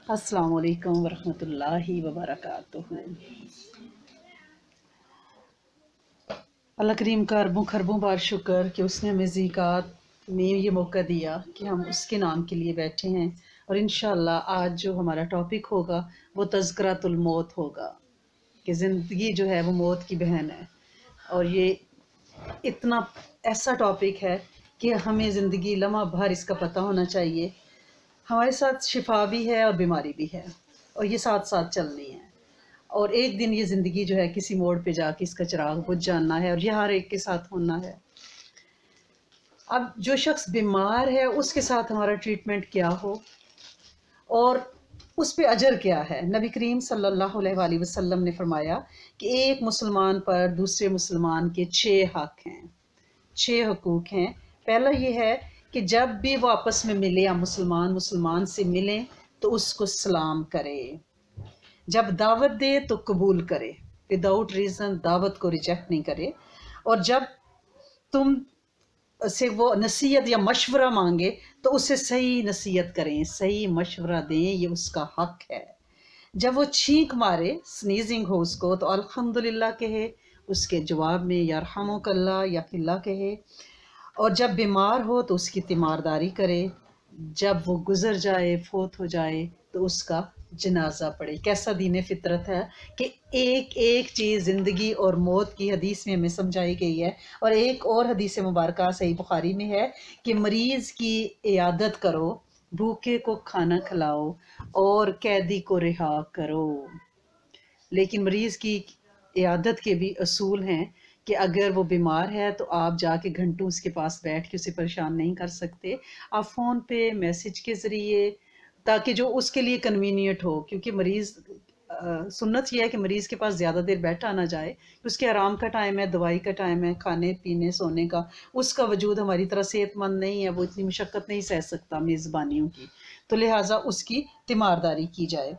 السلام علیکم ورحمۃ اللہ وبرکاتہ۔ اللہ کریم کا اربوں خربوں بار شکر کہ اس نے ہمیں زیقات میں یہ موقع دیا کہ ہم اس کے نام کے لیے بیٹھے ہیں، اور انشاءاللہ آج جو ہمارا ٹاپک ہوگا وہ تذکرۃ الموت ہوگا کہ زندگی جو ہے وہ موت کی بہن ہے، اور یہ اتنا ایسا ٹاپک ہے کہ ہمیں زندگی لمحہ بھر اس کا پتہ ہونا چاہیے۔ ہمارے ساتھ شفا بھی ہے اور بیماری بھی ہے، اور یہ ساتھ ساتھ چلنی ہے، اور ایک دن یہ زندگی جو ہے کسی موڑ پہ جا کے اس کا چراغ بجھ جانا ہے، اور یہ ہر ایک کے ساتھ ہونا ہے۔ اب جو شخص بیمار ہے اس کے ساتھ ہمارا ٹریٹمنٹ کیا ہو اور اس پہ اجر کیا ہے؟ نبی کریم صلی اللہ علیہ وآلہ وسلم نے فرمایا کہ ایک مسلمان پر دوسرے مسلمان کے 6 حق ہیں، 6 حقوق ہیں۔ پہلا یہ ہے کہ جب بھی وہ آپس میں ملے یا مسلمان سے ملیں تو اس کو سلام کرے، جب دعوت دے تو قبول کرے، وداؤٹ ریزن دعوت کو ریجیکٹ نہیں کرے، اور جب تم سے وہ نصیحت یا مشورہ مانگے تو اسے صحیح نصیحت کریں، صحیح مشورہ دیں، یہ اس کا حق ہے۔ جب وہ چھینک مارے، سنیزنگ ہو اس کو، تو الحمدللہ کہے، اس کے جواب میں یرحمک اللہ یا فی اللہ کہے، اور جب بیمار ہو تو اس کی تیمارداری کرے، جب وہ گزر جائے، فوت ہو جائے تو اس کا جنازہ پڑھے۔ کیسا دین فطرت ہے کہ ایک ایک چیز زندگی اور موت کی حدیث میں ہمیں سمجھائی گئی ہے، اور ایک اور حدیث مبارکہ صحیح بخاری میں ہے کہ مریض کی عیادت کرو، بھوکے کو کھانا کھلاؤ اور قیدی کو رہا کرو۔ لیکن مریض کی عیادت کے بھی اصول ہیں کہ اگر وہ بیمار ہے تو آپ جا کے گھنٹوں اس کے پاس بیٹھ کے اسے پریشان نہیں کر سکتے، آپ فون پہ میسج کے ذریعے، تاکہ جو اس کے لیے کنوینئنٹ ہو، کیونکہ مریض سنت یہ ہے کہ مریض کے پاس زیادہ دیر بیٹھا نہ جائے، اس کے آرام کا ٹائم ہے، دوائی کا ٹائم ہے، کھانے پینے سونے کا، اس کا وجود ہماری طرح صحت مند نہیں ہے، وہ اتنی مشقت نہیں سہ سکتا میزبانیوں کی، تو لہٰذا اس کی تیمارداری کی جائے۔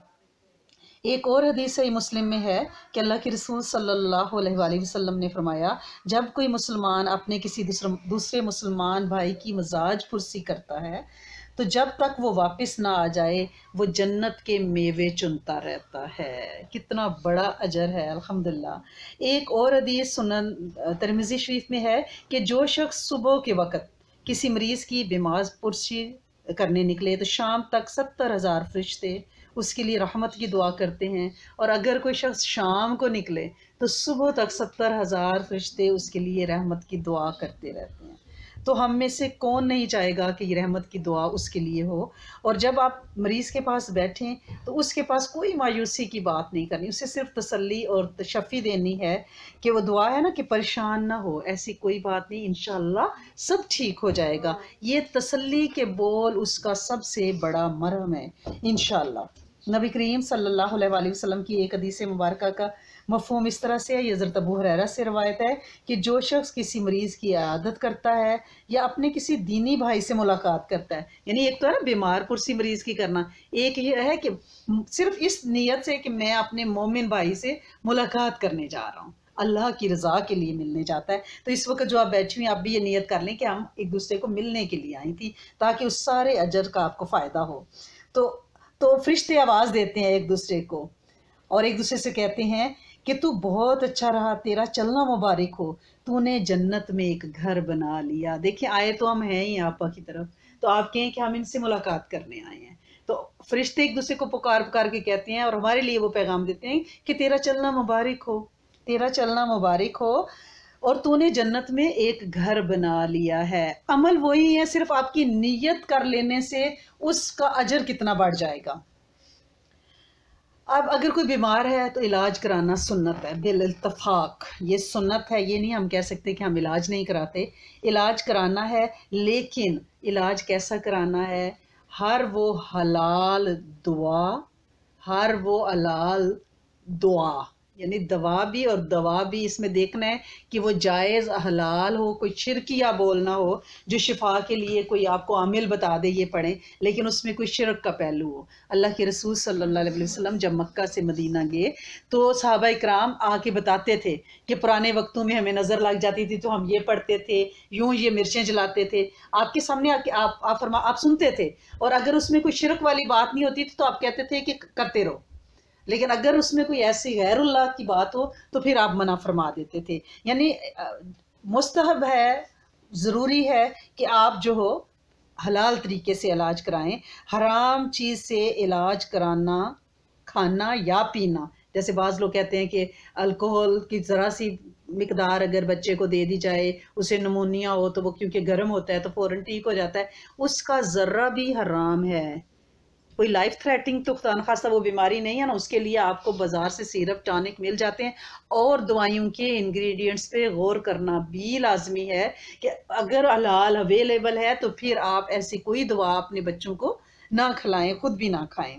ایک اور حدیث صحیح مسلم میں ہے کہ اللہ کے رسول صلی اللہ علیہ وآلہ وسلم نے فرمایا، جب کوئی مسلمان اپنے کسی دوسرے مسلمان بھائی کی مزاج پرسی کرتا ہے تو جب تک وہ واپس نہ آ جائے وہ جنت کے میوے چنتا رہتا ہے۔ کتنا بڑا اجر ہے، الحمدللہ۔ ایک اور حدیث سنن ترمذی شریف میں ہے کہ جو شخص صبح کے وقت کسی مریض کی بیمار پرسی کرنے نکلے تو شام تک 70,000 فرشتے اس کے لیے رحمت کی دعا کرتے ہیں، اور اگر کوئی شخص شام کو نکلے تو صبح تک 70,000 فرشتے اس کے لیے رحمت کی دعا کرتے رہتے ہیں۔ تو ہم میں سے کون نہیں چاہے گا کہ یہ رحمت کی دعا اس کے لیے ہو؟ اور جب آپ مریض کے پاس بیٹھیں تو اس کے پاس کوئی مایوسی کی بات نہیں کرنی، اسے صرف تسلی اور تشفی دینی ہے کہ وہ دعا ہے نا کہ پریشان نہ ہو، ایسی کوئی بات نہیں، انشاءاللہ سب ٹھیک ہو جائے گا۔ یہ تسلی کے بول اس کا سب سے بڑا مرہم ہے، انشاءاللہ۔ نبی کریم صلی اللہ علیہ وآلہ وسلم کی ایک حدیث مبارکہ کا مفہوم اس طرح سے ہے، یہ حضرت ابو ہریرہ سے روایت ہے کہ جو شخص کسی مریض کی عیادت کرتا ہے یا اپنے کسی دینی بھائی سے ملاقات کرتا ہے، یعنی ایک تو ہے نا بیمار پرسی مریض کی کرنا، ایک یہ ہے کہ صرف اس نیت سے کہ میں اپنے مومن بھائی سے ملاقات کرنے جا رہا ہوں، اللہ کی رضا کے لیے ملنے جاتا ہے، تو اس وقت جو آپ بیٹھی ہوئی آپ بھی یہ نیت کر لیں کہ ہم ایک دوسرے کو ملنے کے لیے آئی تھی، تاکہ اس سارے اجر کا آپ کو فائدہ ہو۔ تو فرشتے آواز دیتے ہیں ایک دوسرے کو اور ایک دوسرے سے کہتے ہیں کہ تو بہت اچھا رہا، تیرا چلنا مبارک ہو، تو نے جنت میں ایک گھر بنا لیا۔ دیکھیں آئے تو ہم ہیں ہی آپا کی طرف، تو آپ کہیں کہ ہم ان سے ملاقات کرنے آئے ہیں، تو فرشتے ایک دوسرے کو پکار پکار کے کہتے ہیں اور ہمارے لیے وہ پیغام دیتے ہیں کہ تیرا چلنا مبارک ہو، تیرا چلنا مبارک ہو، اور تو نے جنت میں ایک گھر بنا لیا ہے۔ عمل وہی ہے، صرف آپ کی نیت کر لینے سے اس کا اجر کتنا بڑھ جائے گا۔ اب اگر کوئی بیمار ہے تو علاج کرانا سنت ہے بالاتفاق، یہ سنت ہے، یہ نہیں ہم کہہ سکتے کہ ہم علاج نہیں کراتے، علاج کرانا ہے، لیکن علاج کیسا کرانا ہے؟ ہر وہ حلال دعا یعنی دوا بھی اور دوا بھی، اس میں دیکھنا ہے کہ وہ جائز حلال ہو، کوئی شرکیہ بولنا ہو جو شفا کے لیے کوئی آپ کو عامل بتا دے یہ پڑھیں، لیکن اس میں کوئی شرک کا پہلو ہو۔ اللہ کے رسول صلی اللہ علیہ وسلم جب مکہ سے مدینہ گئے تو صحابہ کرام آ کے بتاتے تھے کہ پرانے وقتوں میں ہمیں نظر لگ جاتی تھی تو ہم یہ پڑھتے تھے، یوں یہ مرچیں جلاتے تھے، آپ کے سامنے آ کے آپ سنتے تھے، اور اگر اس میں کوئی شرک والی بات نہیں ہوتی تھی تو آپ کہتے تھے کہ کرتے رہو، لیکن اگر اس میں کوئی ایسی غیر اللہ کی بات ہو تو پھر آپ منع فرما دیتے تھے۔ یعنی مستحب ہے، ضروری ہے کہ آپ جو ہو حلال طریقے سے علاج کرائیں، حرام چیز سے علاج کرانا، کھانا یا پینا، جیسے بعض لوگ کہتے ہیں کہ الکوہل کی ذرا سی مقدار اگر بچے کو دے دی جائے، اسے نمونیا ہو تو وہ کیونکہ گرم ہوتا ہے تو فوراً ٹھیک ہو جاتا ہے، اس کا ذرہ بھی حرام ہے۔ کوئی لائف تھریٹنگ تو خدا نخواستہ وہ بیماری نہیں ہے نا، اس کے لیے آپ کو بازار سے سیرپ ٹانک مل جاتے ہیں، اور دوائیوں کے انگریڈینٹس پہ غور کرنا بھی لازمی ہے کہ اگر حلال اویلیبل ہے تو پھر آپ ایسی کوئی دوا اپنے بچوں کو نہ کھلائیں، خود بھی نہ کھائیں۔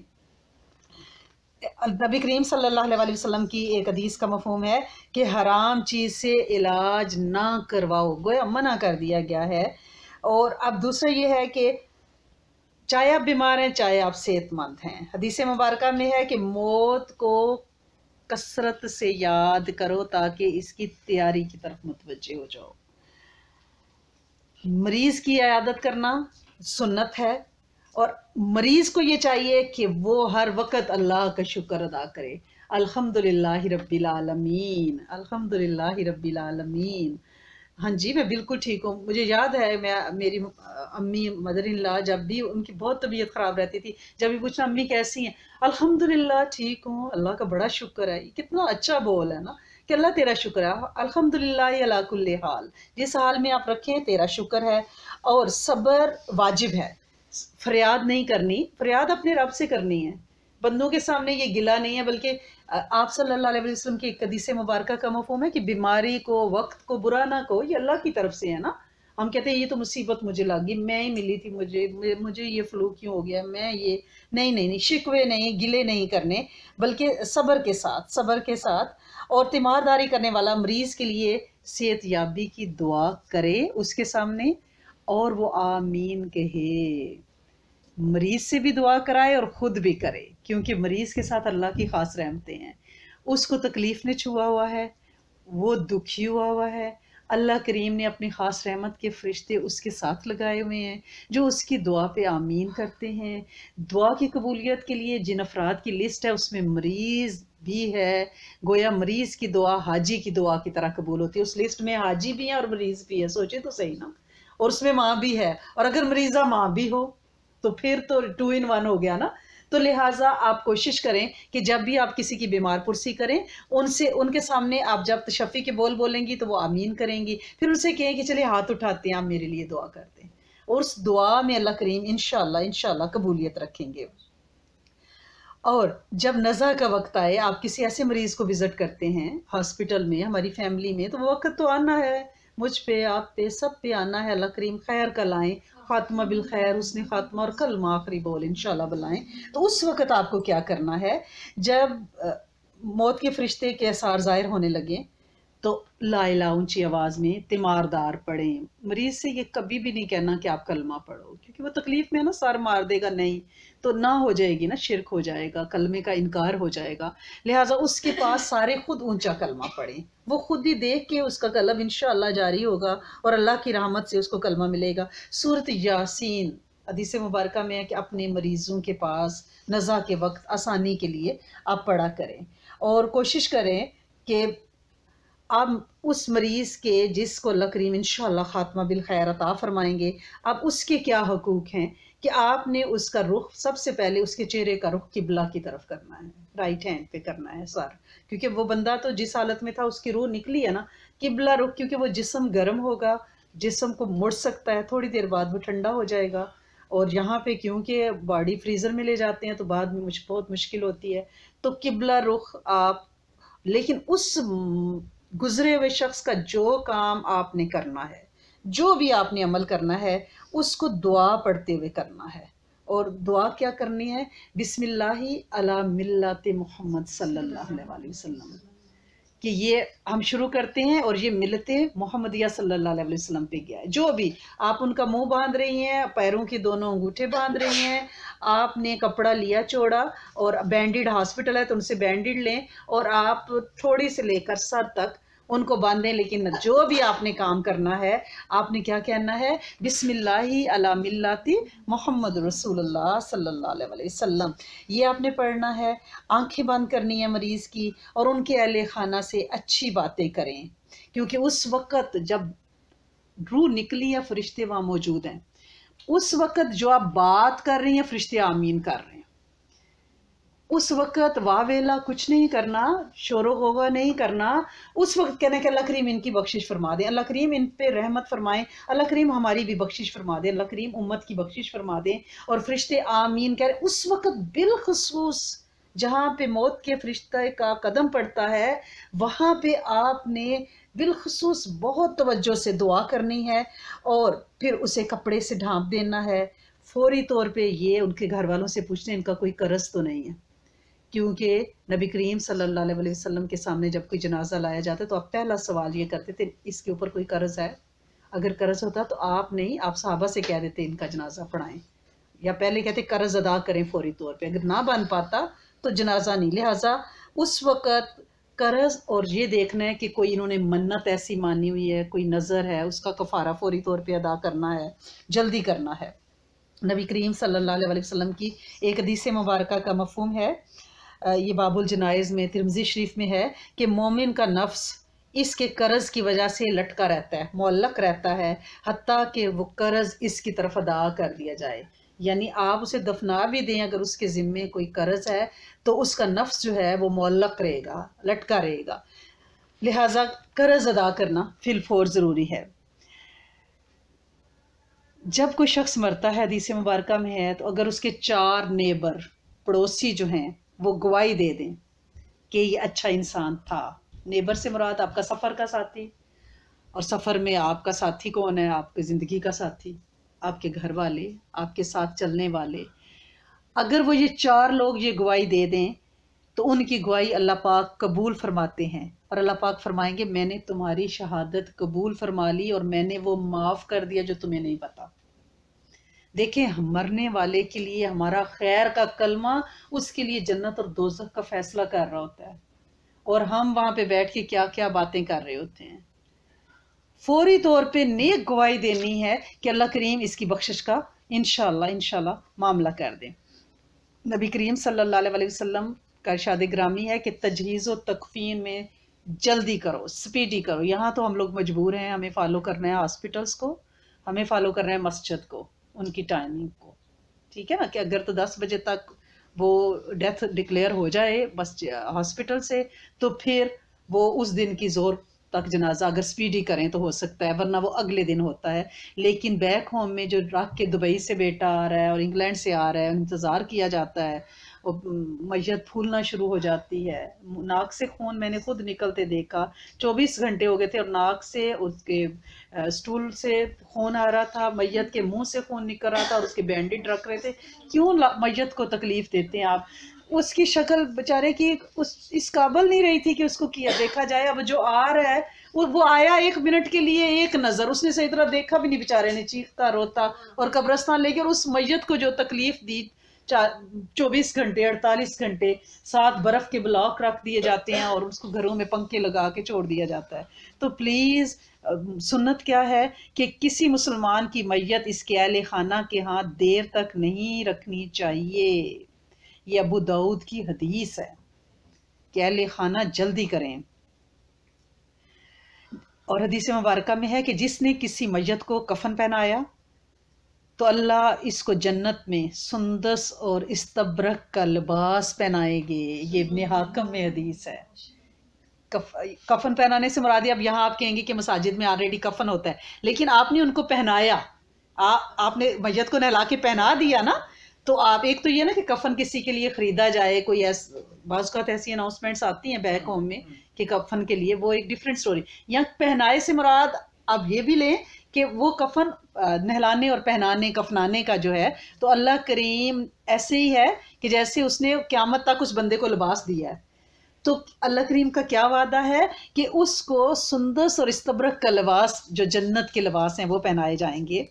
نبی کریم صلی اللہ علیہ وسلم کی ایک حدیث کا مفہوم ہے کہ حرام چیز سے علاج نہ کرواؤ، گویا منع کر دیا گیا ہے۔ اور اب دوسرا یہ ہے کہ چاہے آپ بیمار ہیں چاہے آپ صحت مند ہیں، حدیث مبارکہ میں ہے کہ موت کو کثرت سے یاد کرو تاکہ اس کی تیاری کی طرف متوجہ ہو جاؤ۔ مریض کی عیادت کرنا سنت ہے، اور مریض کو یہ چاہیے کہ وہ ہر وقت اللہ کا شکر ادا کرے، الحمدللہ رب العالمین، الحمدللہ رب العالمین۔ ہاں جی میں بالکل ٹھیک ہوں، مجھے یاد ہے میری امی مدر ان لا جب بھی ان کی بہت طبیعت خراب رہتی تھی، جب بھی پوچھنا امی کیسی ہیں، الحمدللہ ٹھیک ہوں، اللہ کا بڑا شکر ہے۔ کتنا اچھا بول ہے نا کہ اللہ تیرا شکر ہے، الحمدللہ علی کل حال، جس حال میں آپ رکھیں تیرا شکر ہے۔ اور صبر واجب ہے، فریاد نہیں کرنی، فریاد اپنے رب سے کرنی ہے، بندوں کے سامنے یہ گلہ نہیں ہے، بلکہ آپ صلی اللہ علیہ وسلم کی ایک حدیث مبارکہ کا مفہوم ہے کہ بیماری کو، وقت کو برا نہ کہو، یہ اللہ کی طرف سے ہے نا۔ ہم کہتے ہیں یہ تو مصیبت مجھے لگی، میں ہی ملی تھی، مجھے یہ فلو کیوں ہو گیا، میں یہ نہیں، شکوے نہیں، گلے نہیں کرنے، بلکہ صبر کے ساتھ، صبر کے ساتھ، اور تیمارداری کرنے والا مریض کے لیے صحت یابی کی دعا کرے اس کے سامنے، اور وہ آمین کہے، مریض سے بھی دعا کرائے اور خود بھی کرے، کیونکہ مریض کے ساتھ اللہ کی خاص رحمتیں ہیں، اس کو تکلیف نے چھوا ہوا ہے، وہ دکھی ہوا ہے، اللہ کریم نے اپنی خاص رحمت کے فرشتے اس کے ساتھ لگائے ہوئے ہیں جو اس کی دعا پہ آمین کرتے ہیں۔ دعا کی قبولیت کے لیے جن افراد کی لسٹ ہے اس میں مریض بھی ہے، گویا مریض کی دعا حاجی کی دعا کی طرح قبول ہوتی ہے، اس لسٹ میں حاجی بھی ہیں اور مریض بھی ہے، سوچے تو صحیح نا، اور اس میں ماں بھی ہے، اور اگر مریضہ ماں بھی ہو تو پھر تو 2 in 1 ہو گیا نا۔ تو لہٰذا آپ کوشش کریں کہ جب بھی آپ کسی کی بیمار پرسی کریں، ان کے سامنے آپ جب تشفی کے بول بولیں گی تو وہ آمین کریں گی، پھر ان سے کہیں کہ چلے ہاتھ اٹھاتے ہیں، آپ میرے لیے دعا کرتے ہیں، اور اس دعا میں اللہ کریم انشاءاللہ قبولیت رکھیں گے۔ اور جب نزع کا وقت آئے، آپ کسی ایسے مریض کو وزٹ کرتے ہیں ہاسپٹل میں، ہماری فیملی میں، تو وہ وقت تو آنا ہے، مجھ پہ، آپ پہ، سب پہ آنا ہے، اللہ کریم خیر کا لائیں، خاتمہ بالخیر، حسن خاتمہ اور کلمہ آخری بول انشاءاللہ بلائیں۔ تو اس وقت آپ کو کیا کرنا ہے، جب موت کے فرشتے کے آثار ظاہر ہونے لگے تو لا الہ اونچی آواز میں تیماردار پڑھیں۔ مریض سے یہ کبھی بھی نہیں کہنا کہ آپ کلمہ پڑھو، کیونکہ وہ تکلیف میں ہے نا، سار مار دے گا، نہیں تو نہ ہو جائے گی نا، شرک ہو جائے گا، کلمے کا انکار ہو جائے گا، لہٰذا اس کے پاس سارے خود اونچا کلمہ پڑھیں، وہ خود ہی دیکھ کے اس کا قلب انشاءاللہ جاری ہوگا اور اللہ کی رحمت سے اس کو کلمہ ملے گا۔ سورۃ یاسین حدیث مبارکہ میں ہے کہ اپنے مریضوں کے پاس نزع کے وقت آسانی کے لیے آپ پڑھا کریں، اور کوشش کریں کہ آپ اس مریض کے جس کو اللہ کریم انشاءاللہ خاتمہ بالخیر عطا فرمائیں گے، اب اس کے کیا حقوق ہیں کہ آپ نے اس کا رخ سب سے پہلے اس کے چہرے کا رخ قبلہ کی طرف کرنا ہے، رائٹ ہینڈ پہ کرنا ہے سر، کیونکہ وہ بندہ تو جس حالت میں تھا اس کی روح نکلی ہے نا، قبلہ رخ، کیونکہ وہ جسم گرم ہوگا، جسم کو مڑ سکتا ہے، تھوڑی دیر بعد وہ ٹھنڈا ہو جائے گا، اور یہاں پہ کیونکہ باڈی فریزر میں لے جاتے ہیں تو بعد میں بہت مشکل ہوتی ہے، تو قبلہ رخ آپ، لیکن اس گزرے ہوئے شخص کا جو کام آپ نے کرنا ہے، جو بھی آپ نے عمل کرنا ہے، اس کو دعا پڑھتے ہوئے کرنا ہے، اور دعا کیا کرنی ہے، بسم اللہ علی ملت محمد صلی اللہ علیہ وسلم، کہ یہ ہم شروع کرتے ہیں اور یہ ملتے محمدیہ صلی اللہ علیہ وسلم پہ گیا ہے. جو بھی آپ ان کا منہ باندھ رہی ہیں، پیروں کی دونوں انگوٹھے باندھ رہی ہیں، آپ نے کپڑا لیا چوڑا اور بینڈیڈ ہاسپٹل ہے تو ان سے بینڈیڈ لیں اور آپ تھوڑی سے لے کر سر تک ان کو باندھیں. لیکن جو بھی آپ نے کام کرنا ہے آپ نے کیا کہنا ہے؟ بسم اللہ علی ملت محمد رسول اللہ صلی اللہ علیہ وسلم. یہ آپ نے پڑھنا ہے. آنکھیں بند کرنی ہے مریض کی اور ان کے اہل خانہ سے اچھی باتیں کریں، کیونکہ اس وقت جب روح نکلی ہے فرشتے وہاں موجود ہیں. اس وقت جو آپ بات کر رہی ہیں فرشتے آمین کر رہے ہیں. اس وقت واہ ویلا کچھ نہیں کرنا، شور و غوغا نہیں کرنا. اس وقت کہنا کہ اللہ کریم ان کی بخشش فرما دیں، اللہ کریم ان پہ رحمت فرمائیں، اللہ کریم ہماری بھی بخشش فرما دیں، اللہ کریم امت کی بخشش فرما دیں. اور فرشتے آمین کہہ رہے. اس وقت بالخصوص جہاں پہ موت کے فرشتے کا قدم پڑتا ہے وہاں پہ آپ نے بالخصوص بہت توجہ سے دعا کرنی ہے اور پھر اسے کپڑے سے ڈھانپ دینا ہے. فوری طور پہ یہ ان کے گھر والوں سے پوچھنے ان کا کوئی قرض تو نہیں ہے، کیونکہ نبی کریم صلی اللہ علیہ وسلم کے سامنے جب کوئی جنازہ لایا جاتا تو آپ پہلا سوال یہ کرتے تھے اس کے اوپر کوئی قرض ہے؟ اگر قرض ہوتا تو آپ نہیں، آپ صحابہ سے کہہ دیتے ان کا جنازہ پڑھائیں، یا پہلے کہتے قرض ادا کریں فوری طور پہ. اگر نہ بن پاتا تو جنازہ نہیں. لہٰذا اس وقت قرض اور یہ دیکھنا ہے کہ کوئی انہوں نے منت ایسی مانی ہوئی ہے، کوئی نظر ہے، اس کا کفارہ فوری طور پہ ادا کرنا ہے، جلدی کرنا ہے. نبی کریم صلی اللہ علیہ وسلم کی ایک حدیث مبارکہ کا مفہوم ہے، یہ باب الجنائز میں ترمذی شریف میں ہے کہ مومن کا نفس اس کے قرض کی وجہ سے لٹکا رہتا ہے، معلق رہتا ہے، حتیٰ کہ وہ قرض اس کی طرف ادا کر دیا جائے. یعنی آپ اسے دفنا بھی دیں اگر اس کے ذمے کوئی قرض ہے تو اس کا نفس جو ہے وہ معلق رہے گا، لٹکا رہے گا. لہٰذا قرض ادا کرنا فی الفور ضروری ہے. جب کوئی شخص مرتا ہے حدیث مبارکہ میں ہے تو اگر اس کے 4 نیبر پڑوسی جو ہیں وہ گواہی دے دیں کہ یہ اچھا انسان تھا. نیبر سے مراد آپ کا سفر کا ساتھی، اور سفر میں آپ کا ساتھی کون ہے؟ آپ کی زندگی کا ساتھی، آپ کے گھر والے، آپ کے ساتھ چلنے والے. اگر وہ یہ 4 لوگ یہ گواہی دے دیں تو ان کی گواہی اللہ پاک قبول فرماتے ہیں، اور اللہ پاک فرمائیں گے میں نے تمہاری شہادت قبول فرما لی اور میں نے وہ معاف کر دیا جو تمہیں نہیں پتا. دیکھیں مرنے والے کے لیے ہمارا خیر کا کلمہ اس کے لیے جنت اور دوزخ کا فیصلہ کر رہا ہوتا ہے، اور ہم وہاں پہ بیٹھ کے کیا کیا باتیں کر رہے ہوتے ہیں. فوری طور پہ نیک گواہی دینی ہے کہ اللہ کریم اس کی بخشش کا انشاءاللہ معاملہ کر دیں. نبی کریم صلی اللہ علیہ وسلم کا ارشاد گرامی ہے کہ تجہیز و تکفین میں جلدی کرو، سپیڈی کرو. یہاں تو ہم لوگ مجبور ہیں، ہمیں فالو کرنا ہے ہاسپٹلس کو، ہمیں فالو کرنا ہے مسجد کو، ان کی ٹائمنگ کو. ٹھیک ہے نا، کہ اگر تو 10 بجے تک وہ ڈیتھ ڈکلیئر ہو جائے بس ہاسپٹل سے تو پھر وہ اس دن کی زور تک جنازہ اگر سپیڈی کریں تو ہو سکتا ہے، ورنہ وہ اگلے دن ہوتا ہے. لیکن بیک ہوم میں جو رکھ کے دبئی سے بیٹا آ رہا ہے اور انگلینڈ سے آ رہا ہے، انتظار کیا جاتا ہے، میت پھولنا شروع ہو جاتی ہے، ناک سے خون میں نے خود نکلتے دیکھا. 24 گھنٹے ہو گئے تھے اور ناک سے اس کے سٹول سے خون آ رہا تھا، میت کے منہ سے خون نکل رہا تھا اور اس کے بینڈیڈ رکھ رہے تھے. کیوں میت کو تکلیف دیتے ہیں آپ؟ اس کی شکل بیچارے کی اس قابل نہیں رہی تھی کہ اس کو کیا دیکھا جائے. اب جو آ رہا ہے وہ آیا 1 منٹ کے لیے، ایک نظر اس نے صحیح طرح دیکھا بھی نہیں، بیچارے نے چیختا روتا اور قبرستان لے کر اس میت کو جو تکلیف دی. 24 گھنٹے 48 گھنٹے 7 برف کے بلاک رکھ دیے جاتے ہیں اور اس کو گھروں میں پنکھے لگا کے چھوڑ دیا جاتا ہے. تو پلیز سنت کیا ہے کہ کسی مسلمان کی میت اس کے اہل خانہ کے ہاں دیر تک نہیں رکھنی چاہیے. یہ ابو داؤد کی حدیث ہے کہ اہل خانہ جلدی کریں. اور حدیث مبارکہ میں ہے کہ جس نے کسی میت کو کفن پہنایا تو اللہ اس کو جنت میں سندس اور استبرق کا لباس پہنائے گے. یہ ابن حاکم میں حدیث ہے. کفن پہنانے سے مراد اب یہاں آپ کہیں گے کہ مساجد میں آلریڈی کفن ہوتا ہے، لیکن آپ نے ان کو پہنایا، آپ نے میت کو نہلا کے پہنا دیا نا. تو آپ ایک تو یہ نا کہ کفن کسی کے لیے خریدا جائے، کوئی بعض اوقات ایسی اناؤنسمنٹس آتی ہیں بیک ہوم میں کہ کفن کے لیے، وہ ایک ڈیفرنٹ سٹوری. یا پہنائے سے مراد اب یہ بھی لیں کہ وہ کفن نہلانے اور پہنانے کفنانے کا جو ہے تو اللہ کریم ایسے ہی ہے کہ جیسے اس نے قیامت تک اس بندے کو لباس دیا ہے. تو اللہ کریم کا کیا وعدہ ہے کہ اس کو سندس اور استبرق کا لباس جو جنت کے لباس ہیں وہ پہنائے جائیں گے.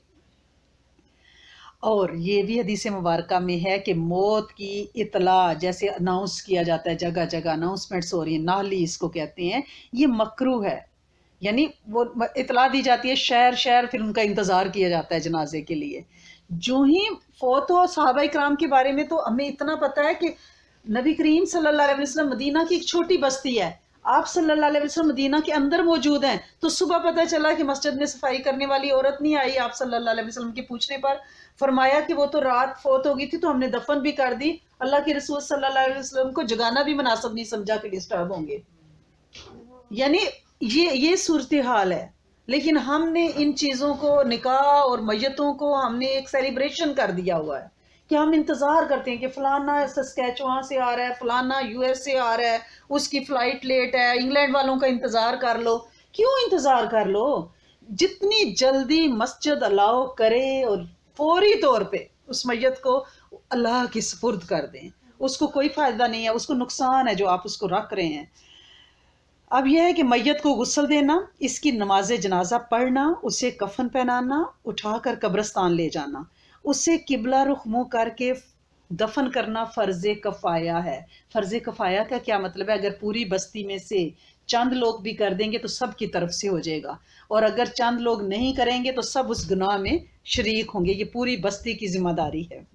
اور یہ بھی حدیث مبارکہ میں ہے کہ موت کی اطلاع جیسے اناؤنس کیا جاتا ہے، جگہ جگہ اناؤنسمنٹس ہو رہی ہیں، نالی اس کو کہتے ہیں، یہ مکروہ ہے. یعنی وہ اطلاع دی جاتی ہے شہر شہر، پھر ان کا انتظار کیا جاتا ہے جنازے کے لیے. جو ہی فوت ہو صحابہ اکرام کے بارے میں تو ہمیں اتنا پتہ ہے کہ نبی کریم صلی اللہ علیہ وسلم مدینہ کی ایک چھوٹی بستی ہے، آپ صلی اللہ علیہ وسلم مدینہ کے اندر موجود ہیں. تو صبح پتہ چلا کہ مسجد میں صفائی کرنے والی عورت نہیں آئی، آپ صلی اللہ علیہ وسلم کے پوچھنے پر فرمایا کہ وہ تو رات فوت ہو گئی تھی تو ہم نے دفن بھی کر دی. اللہ کے رسول صلی اللہ علیہ وسلم کو جگانا بھی مناسب نہیں سمجھا کہ ڈسٹرب ہوں گے. یعنی یہ صورتحال ہے. لیکن ہم نے ان چیزوں کو، نکاح اور میتوں کو ہم نے ایک سیلیبریشن کر دیا ہوا ہے کہ ہم انتظار کرتے ہیں کہ فلانا سسکیچوان سے آ رہا ہے، فلانا US سے آ رہا ہے، اس کی فلائٹ لیٹ ہے، انگلینڈ والوں کا انتظار کر لو. کیوں انتظار کر لو؟ جتنی جلدی مسجد الاؤ کرے اور فوری طور پہ اس میت کو اللہ کی سپرد کر دیں. اس کو کوئی فائدہ نہیں ہے، اس کو نقصان ہے جو آپ اس کو رکھ رہے ہیں. اب یہ ہے کہ میت کو غسل دینا، اس کی نماز جنازہ پڑھنا، اسے کفن پہنانا، اٹھا کر قبرستان لے جانا، اسے قبلہ رخ منہ کر کے دفن کرنا فرض کفایہ ہے. فرض کفایہ کا کیا مطلب ہے؟ اگر پوری بستی میں سے چند لوگ بھی کر دیں گے تو سب کی طرف سے ہو جائے گا، اور اگر چند لوگ نہیں کریں گے تو سب اس گناہ میں شریک ہوں گے. یہ پوری بستی کی ذمہ داری ہے.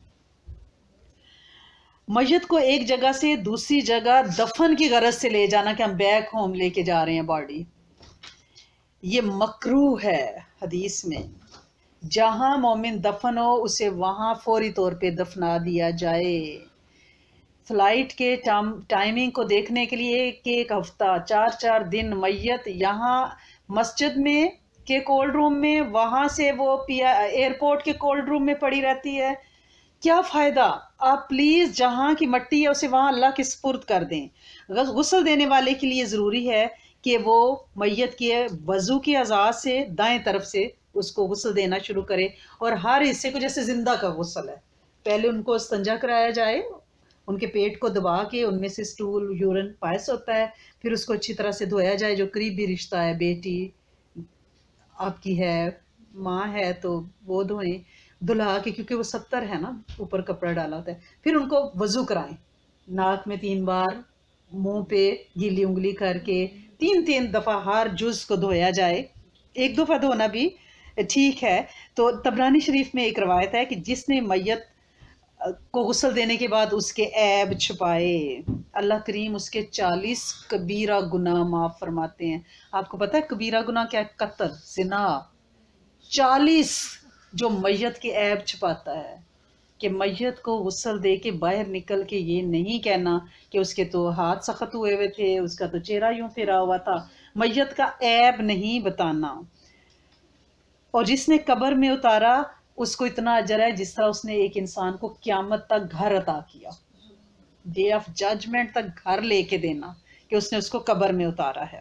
میت کو ایک جگہ سے دوسری جگہ دفن کی غرض سے لے جانا کہ ہم بیک ہوم لے کے جا رہے ہیں باڈی، یہ مکروہ ہے حدیث میں. جہاں مومن دفن ہو اسے وہاں فوری طور پہ دفنا دیا جائے. فلائٹ کے ٹائمنگ کو دیکھنے کے لیے ایک ہفتہ 4 دن میت یہاں مسجد میں کے کولڈ روم میں، وہاں سے وہ ایئرپورٹ کے کولڈ روم میں پڑی رہتی ہے. کیا فائدہ؟ آپ پلیز جہاں کی مٹی ہے اسے وہاں اللہ کے سپرد کر دیں. غسل دینے والے کے لیے ضروری ہے کہ وہ میت کے وضو کی اعضاء سے دائیں طرف سے اس کو غسل دینا شروع کرے، اور ہر حصے کو جیسے زندہ کا غسل ہے. پہلے ان کو استنجا کرایا جائے، ان کے پیٹ کو دبا کے ان میں سے سٹول یورن پاس ہوتا ہے، پھر اس کو اچھی طرح سے دھویا جائے. جو قریبی رشتہ ہے، بیٹی آپ کی ہے، ماں ہے تو وہ دھوئیں دلہا کے، کیونکہ وہ 70 ہے نا، اوپر کپڑا ڈالا ہوتا ہے. پھر ان کو وضو کرائیں، ناک میں 3 بار، منہ پہ گیلی انگلی کر کے 3 دفعہ ہر جز کو دھویا جائے. 1 دفعہ دھونا بھی ٹھیک ہے. تو طبرانی شریف میں ایک روایت ہے کہ جس نے میت کو غسل دینے کے بعد اس کے عیب چھپائے، اللہ کریم اس کے 40 کبیرہ گناہ معاف فرماتے ہیں. آپ کو پتہ ہے کبیرہ گناہ کیا ہے؟ قتل، زنا. 40 جو میت کے عیب چھپاتا ہے، کہ میت کو غسل دے کے باہر نکل کے یہ نہیں کہنا کہ اس کے تو ہاتھ سخت ہوئے تھے، اس کا تو چہرہ یوں پھرا ہوا تھا. میت کا عیب نہیں بتانا. اور جس نے قبر میں اتارا اس کو اتنا اجر ہے جس طرح اس نے ایک انسان کو قیامت تک گھر عطا کیا، ڈے آف ججمنٹ تک گھر لے کے دینا، کہ اس نے اس کو قبر میں اتارا ہے.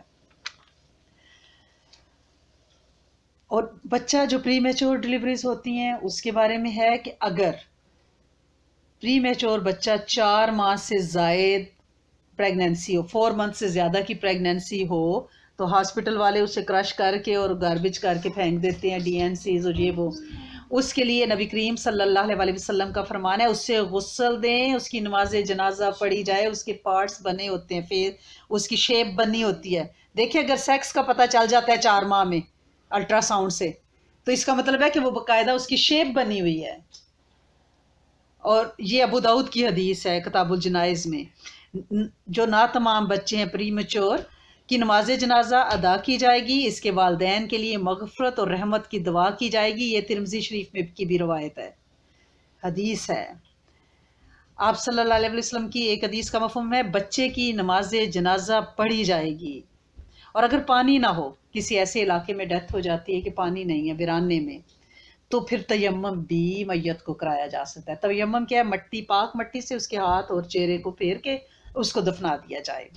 اور بچہ جو پری میچور ڈلیوریز ہوتی ہیں اس کے بارے میں ہے کہ اگر پری میچور بچہ 4 ماہ سے زائد پریگننسی ہو، 4 منتھ سے زیادہ کی پریگننسی ہو، تو ہاسپٹل والے اسے کرش کر کے اور گاربیج کر کے پھینک دیتے ہیں، DNCs اور یہ وہ. اس کے لیے نبی کریم صلی اللہ علیہ وسلم کا فرمان ہے اس سے غسل دیں، اس کی نماز جنازہ پڑھی جائے. اس کے پارٹس بنے ہوتے ہیں، پھر اس کی شیپ بنی ہوتی ہے. دیکھیں اگر سیکس کا پتہ چل جاتا ہے 4 ماہ میں الٹرا ساؤنڈ سے، تو اس کا مطلب ہے کہ وہ باقاعدہ اس کی شیپ بنی ہوئی ہے. اور یہ ابو داؤد کی حدیث ہے کتاب الجنائز میں. جو ناتمام بچے ہیں پری میچور کی نماز جنازہ ادا کی جائے گی، اس کے والدین کے لیے مغفرت اور رحمت کی دعا کی جائے گی. یہ ترمذی شریف میں کی بھی روایت ہے، حدیث ہے. آپ صلی اللہ علیہ وسلم کی ایک حدیث کا مفہوم ہے بچے کی نماز جنازہ پڑھی جائے گی. اور اگر پانی نہ ہو، کسی ایسے علاقے میں ڈیتھ ہو جاتی ہے کہ پانی نہیں ہے ویرانے میں، تو پھر تیمم بھی میت کو کرایا جا سکتا ہے. تیمم کیا ہے؟ مٹی، پاک مٹی سے اس کے ہاتھ اور چہرے کو پھیر کے اس کو دفنا دیا جائے.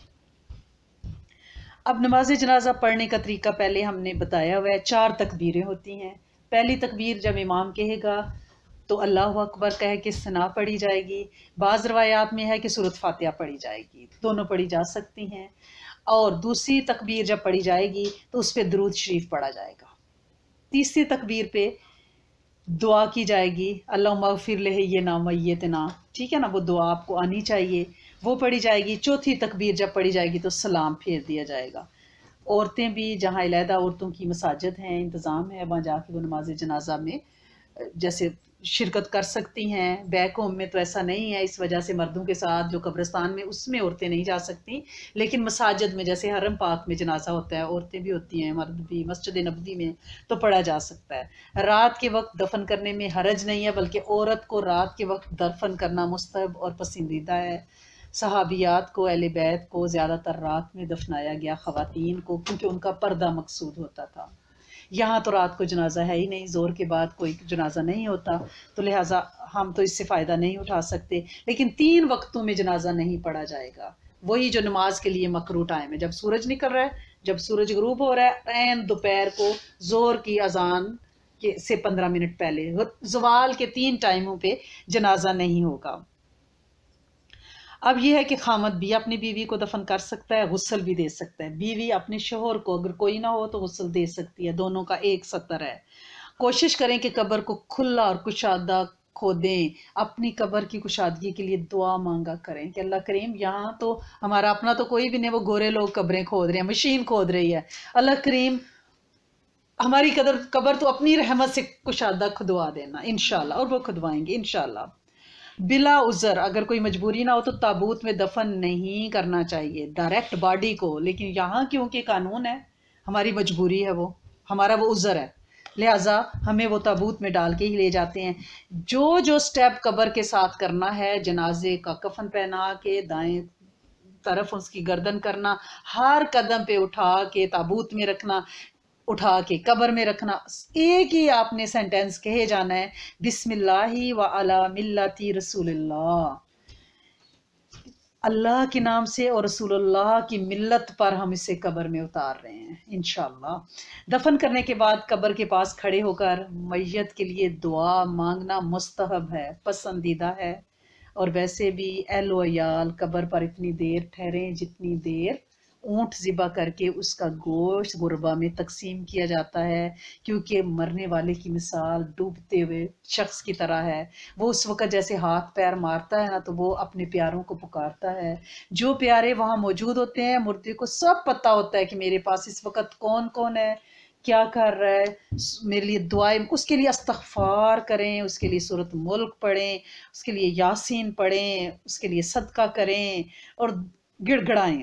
اب نماز جنازہ پڑھنے کا طریقہ پہلے ہم نے بتایا ہوا ہے. 4 تکبیریں ہوتی ہیں. پہلی تکبیر جب امام کہے گا تو اللہ اکبر کہہ کے ثنا پڑھی جائے گی، بعض روایات میں ہے کہ سورۃ فاتحہ پڑھی جائے گی، دونوں پڑھی جا سکتی ہیں، اور دوسری تکبیر جب پڑھی جائے گی تو اس پہ درود شریف پڑھا جائے گا، تیسری تکبیر پہ دعا کی جائے گی اللہم اغفر لحینا میتنا، ٹھیک ہے نا، وہ دعا آپ کو آنی چاہیے، وہ پڑھی جائے گی، چوتھی تکبیر جب پڑھی جائے گی تو سلام پھیر دیا جائے گا۔ عورتیں بھی جہاں علیحدہ عورتوں کی مساجد ہیں، انتظام ہے، وہاں جا کے وہ نماز جنازہ میں جیسے شرکت کر سکتی ہیں۔ بیک ہوم میں تو ایسا نہیں ہے، اس وجہ سے مردوں کے ساتھ جو قبرستان میں اس میں عورتیں نہیں جا سکتی، لیکن مساجد میں جیسے حرم پاک میں جنازہ ہوتا ہے، عورتیں بھی ہوتی ہیں، مرد بھی، مسجد نبوی میں تو پڑھا جا سکتا ہے۔ رات کے وقت دفن کرنے میں حرج نہیں ہے، بلکہ عورت کو رات کے وقت دفن کرنا مستحب اور پسندیدہ ہے۔ صحابیات کو، اہل بیت کو زیادہ تر رات میں دفنایا گیا، خواتین کو، کیونکہ ان کا پردہ مقصود ہوتا تھا۔ یہاں تو رات کو جنازہ ہے ہی نہیں، زور کے بعد کوئی جنازہ نہیں ہوتا، تو لہٰذا ہم تو اس سے فائدہ نہیں اٹھا سکتے، لیکن 3 وقتوں میں جنازہ نہیں پڑھا جائے گا، وہی جو نماز کے لیے مکروہ ٹائم ہے، جب سورج نکل رہا ہے، جب سورج غروب ہو رہا ہے، عین دوپہر کو زور کی اذان سے 15 منٹ پہلے، زوال کے 3 ٹائموں پہ جنازہ نہیں ہوگا۔ اب یہ ہے کہ خامد بھی اپنی بیوی کو دفن کر سکتا ہے، غسل بھی دے سکتا ہے، بیوی اپنے شوہر کو اگر کوئی نہ ہو تو غسل دے سکتی ہے، دونوں کا ایک سطر ہے۔ کوشش کریں کہ قبر کو کھلا اور کشادہ کھودیں، اپنی قبر کی کشادگی کے لیے دعا مانگا کریں کہ اللہ کریم، یہاں تو ہمارا اپنا تو کوئی بھی نہیں، وہ گورے لوگ قبریں کھود رہے ہیں، مشین کھود رہی ہے، اللہ کریم ہماری قبر تو اپنی رحمت سے کشادہ کھدوا دینا انشاءاللہ، اور وہ کھدوائیں گے انشاءاللہ۔ بلا عذر اگر کوئی مجبوری نہ ہو تو تابوت میں دفن نہیں کرنا چاہیے ڈائریکٹ باڈی کو، لیکن یہاں کیونکہ قانون ہے، ہماری مجبوری ہے، وہ ہمارا وہ عذر ہے، لہٰذا ہمیں وہ تابوت میں ڈال کے ہی لے جاتے ہیں۔ جو سٹیپ قبر کے ساتھ کرنا ہے، جنازے کا کفن پہنا کے دائیں طرف اس کی گردن کرنا، ہر قدم پہ اٹھا کے تابوت میں رکھنا، اٹھا کے قبر میں رکھنا، ایک ہی آپ نے سینٹینس کہے جانا ہے، بسم اللہ و علی ملت رسول اللہ، اللہ کے نام سے اور رسول اللہ کی ملت پر ہم اسے قبر میں اتار رہے ہیں انشاءاللہ۔ دفن کرنے کے بعد قبر کے پاس کھڑے ہو کر میت کے لیے دعا مانگنا مستحب ہے، پسندیدہ ہے، اور ویسے بھی اہل و عیال قبر پر اتنی دیر ٹھہریں جتنی دیر اونٹ ذبح کر کے اس کا گوشت غربا میں تقسیم کیا جاتا ہے، کیونکہ مرنے والے کی مثال ڈوبتے ہوئے شخص کی طرح ہے، وہ اس وقت جیسے ہاتھ پیر مارتا ہے نا تو وہ اپنے پیاروں کو پکارتا ہے، جو پیارے وہاں موجود ہوتے ہیں مردے کو سب پتہ ہوتا ہے کہ میرے پاس اس وقت کون کون ہے، کیا کر رہا ہے، میرے لیے دعائیں، اس کے لیے استغفار کریں، اس کے لیے سورۃ ملک پڑھیں، اس کے لیے یاسین پڑھیں، اس کے لیے صدقہ کریں اور گڑ گڑائیں۔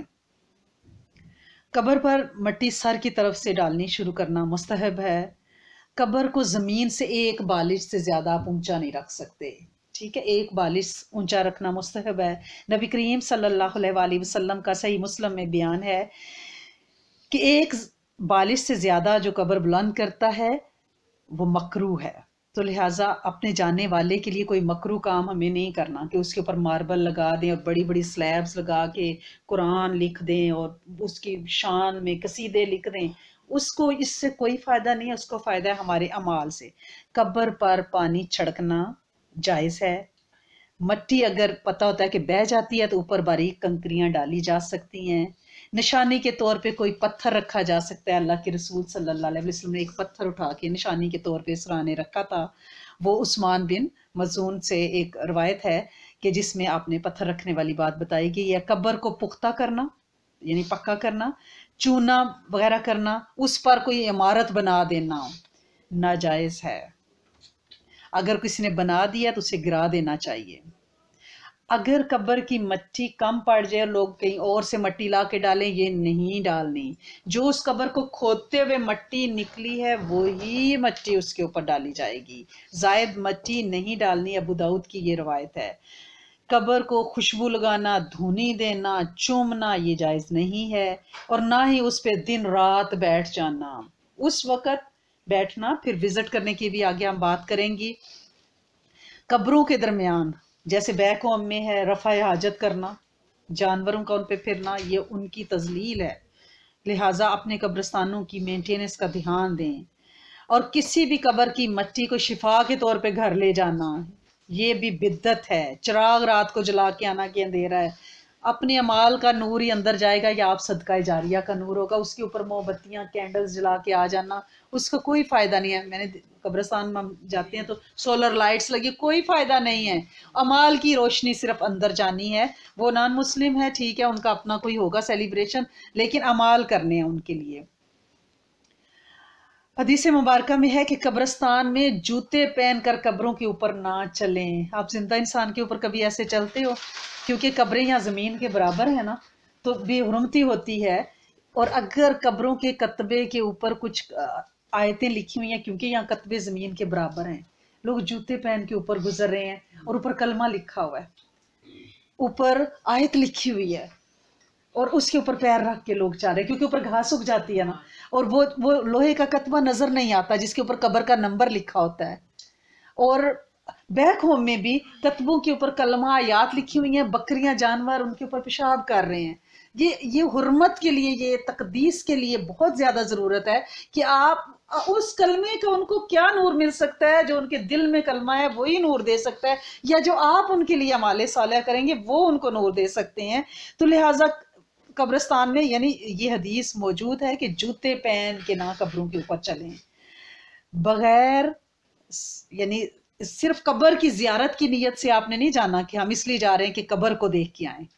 قبر پر مٹی سر کی طرف سے ڈالنی شروع کرنا مستحب ہے۔ قبر کو زمین سے 1 بالش سے زیادہ آپ اونچا نہیں رکھ سکتے، ٹھیک ہے، 1 بالش اونچا رکھنا مستحب ہے۔ نبی کریم صلی اللہ علیہ وآلہ وسلم کا صحیح مسلم میں بیان ہے کہ 1 بالش سے زیادہ جو قبر بلند کرتا ہے وہ مکروہ ہے، تو لہٰذا اپنے جاننے والے کے لیے کوئی مکروہ کام ہمیں نہیں کرنا کہ اس کے اوپر ماربل لگا دیں اور بڑی بڑی سلیبز لگا کے قرآن لکھ دیں اور اس کی شان میں قصیدے لکھ دیں، اس کو اس سے کوئی فائدہ نہیں ہے، اس کو فائدہ ہے ہمارے اعمال سے۔ قبر پر پانی چھڑکنا جائز ہے، مٹی اگر پتہ ہوتا ہے کہ بہہ جاتی ہے تو اوپر باریک کنکریاں ڈالی جا سکتی ہیں، نشانی کے طور پہ کوئی پتھر رکھا جا سکتا ہے، اللہ کے رسول صلی اللہ علیہ وسلم نے ایک پتھر اٹھا کے نشانی کے طور پہ سرانے رکھا تھا، وہ عثمان بن مظعون سے ایک روایت ہے کہ جس میں آپ نے پتھر رکھنے والی بات بتائی گئی ہے۔ قبر کو پختہ کرنا یعنی پکا کرنا، چونا وغیرہ کرنا، اس پر کوئی عمارت بنا دینا ناجائز ہے، اگر کسی نے بنا دیا تو اسے گرا دینا چاہیے۔ اگر قبر کی مٹی کم پڑ جائے، لوگ کہیں اور سے مٹی لا کے ڈالیں، یہ نہیں ڈالنی، جو اس قبر کو کھودتے ہوئے مٹی نکلی ہے وہی مٹی اس کے اوپر ڈالی جائے گی، زائد مٹی نہیں ڈالنی، ابو داؤد کی یہ روایت ہے۔ قبر کو خوشبو لگانا، دھونی دینا، چومنا یہ جائز نہیں ہے، اور نہ ہی اس پہ دن رات بیٹھ جانا، اس وقت بیٹھنا پھر وزٹ کرنے کی بھی آگے ہم بات کریں گی۔ قبروں کے درمیان جیسے بیک ہوم میں ہے رفع حاجت کرنا، جانوروں کا ان پہ پھرنا، یہ ان کی تذلیل ہے، لہٰذا اپنے قبرستانوں کی مینٹیننس کا دھیان دیں، اور کسی بھی قبر کی مٹی کو شفا کے طور پہ گھر لے جانا یہ بھی بدعت ہے. چراغ رات کو جلا کے آنا کہ اندھیرا ہے. اپنے اعمال کا نور ہی اندر جائے گا یا آپ صدقہ جاریہ کا نور ہوگا. اس کے اوپر موم بتیاں کینڈلز جلا کے آ جانا اس کا کوئی فائدہ نہیں ہے. میں نے قبرستان میں جاتے ہیں تو سولر لائٹس لگی، کوئی فائدہ نہیں ہے. اعمال کی روشنی صرف اندر جانی ہے. وہ نان مسلم ہے ٹھیک ہے، ان کا اپنا کوئی ہوگا سیلیبریشن، لیکن اعمال کرنے ہیں ان کے لیے. حدیث مبارکہ میں ہے کہ قبرستان میں جوتے پہن کر قبروں کے اوپر نہ چلیں. آپ زندہ انسان کے اوپر کبھی ایسے چلتے ہو؟ کیونکہ قبریں یہاں زمین کے برابر ہیں نا، تو بے حرمتی ہوتی ہے. اور اگر قبروں کے کتبے کے اوپر کچھ آیتیں لکھی ہوئی ہیں، کیونکہ یہاں کتبے زمین کے برابر ہیں، لوگ جوتے پہن کے اوپر گزر رہے ہیں اور اوپر کلمہ لکھا ہوا ہے، اوپر آیت لکھی ہوئی ہے، اور اس کے اوپر پیر رکھ کے لوگ چاہ رہے ہیں، کیونکہ اوپر گھاس اگ جاتی ہے نا، اور وہ لوہے کا کتبہ نظر نہیں آتا جس کے اوپر قبر کا نمبر لکھا ہوتا ہے. اور بیک ہوم میں بھی کتبوں کے اوپر کلمہ آیات لکھی ہوئی ہیں، بکریاں جانور ان کے اوپر پیشاب کر رہے ہیں. یہ حرمت کے لیے، یہ تقدیس کے لیے بہت زیادہ ضرورت ہے کہ آپ اس کلمے کا ان کو کیا نور مل سکتا ہے. جو ان کے دل میں کلمہ ہے وہی نور دے سکتا ہے، یا جو آپ ان کے لیے اعمال صالحہ کریں گے وہ ان کو نور دے سکتے ہیں. تو لہٰذا قبرستان میں یعنی یہ حدیث موجود ہے کہ جوتے پہن کے نہ قبروں کے اوپر چلیں. بغیر یعنی صرف قبر کی زیارت کی نیت سے آپ نے نہیں جانا کہ ہم اس لیے جا رہے ہیں کہ قبر کو دیکھ کے آئیں،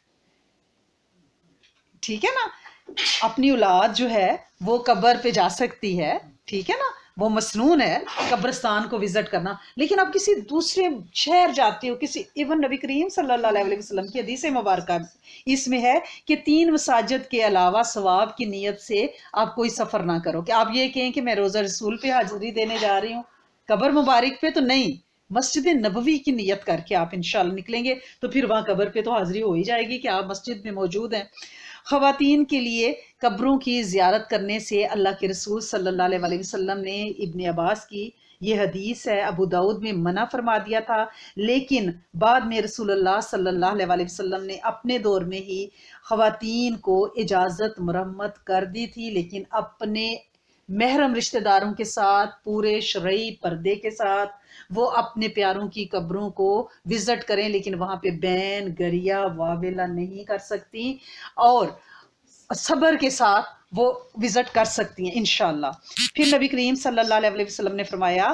ٹھیک ہے نا. اپنی اولاد جو ہے وہ قبر پہ جا سکتی ہے، ٹھیک ہے نا، وہ مسنون ہے قبرستان کو وزٹ کرنا. لیکن آپ کسی دوسرے شہر جاتے ہو، کسی ایون نبی کریم صلی اللہ علیہ وسلم کی حدیث مبارکہ اس میں ہے کہ 3 مساجد کے علاوہ ثواب کی نیت سے آپ کوئی سفر نہ کرو. کہ آپ یہ کہیں کہ میں روزہ رسول پہ حاضری دینے جا رہی ہوں، قبر مبارک پہ تو نہیں، مسجد نبوی کی نیت کر کے آپ انشاءاللہ نکلیں گے تو پھر وہاں قبر پہ تو حاضری ہو ہی جائے گی کہ آپ مسجد میں موجود ہیں. خواتین کے لیے قبروں کی زیارت کرنے سے اللہ کے رسول صلی اللہ علیہ وسلم نے ابن عباس کی یہ حدیث ہے ابو داؤد میں منع فرما دیا تھا، لیکن بعد میں رسول اللہ صلی اللہ علیہ وسلم نے اپنے دور میں ہی خواتین کو اجازت مرمت کر دی تھی، لیکن اپنے محرم رشتہ داروں کے ساتھ پورے شرعی پردے کے ساتھ وہ اپنے پیاروں کی قبروں کو وزٹ کریں، لیکن وہاں پہ بین گریا واویلا نہیں کر سکتی، اور صبر کے ساتھ وہ وزٹ کر سکتی ہیں انشاءاللہ. پھر نبی کریم صلی اللہ علیہ وسلم نے فرمایا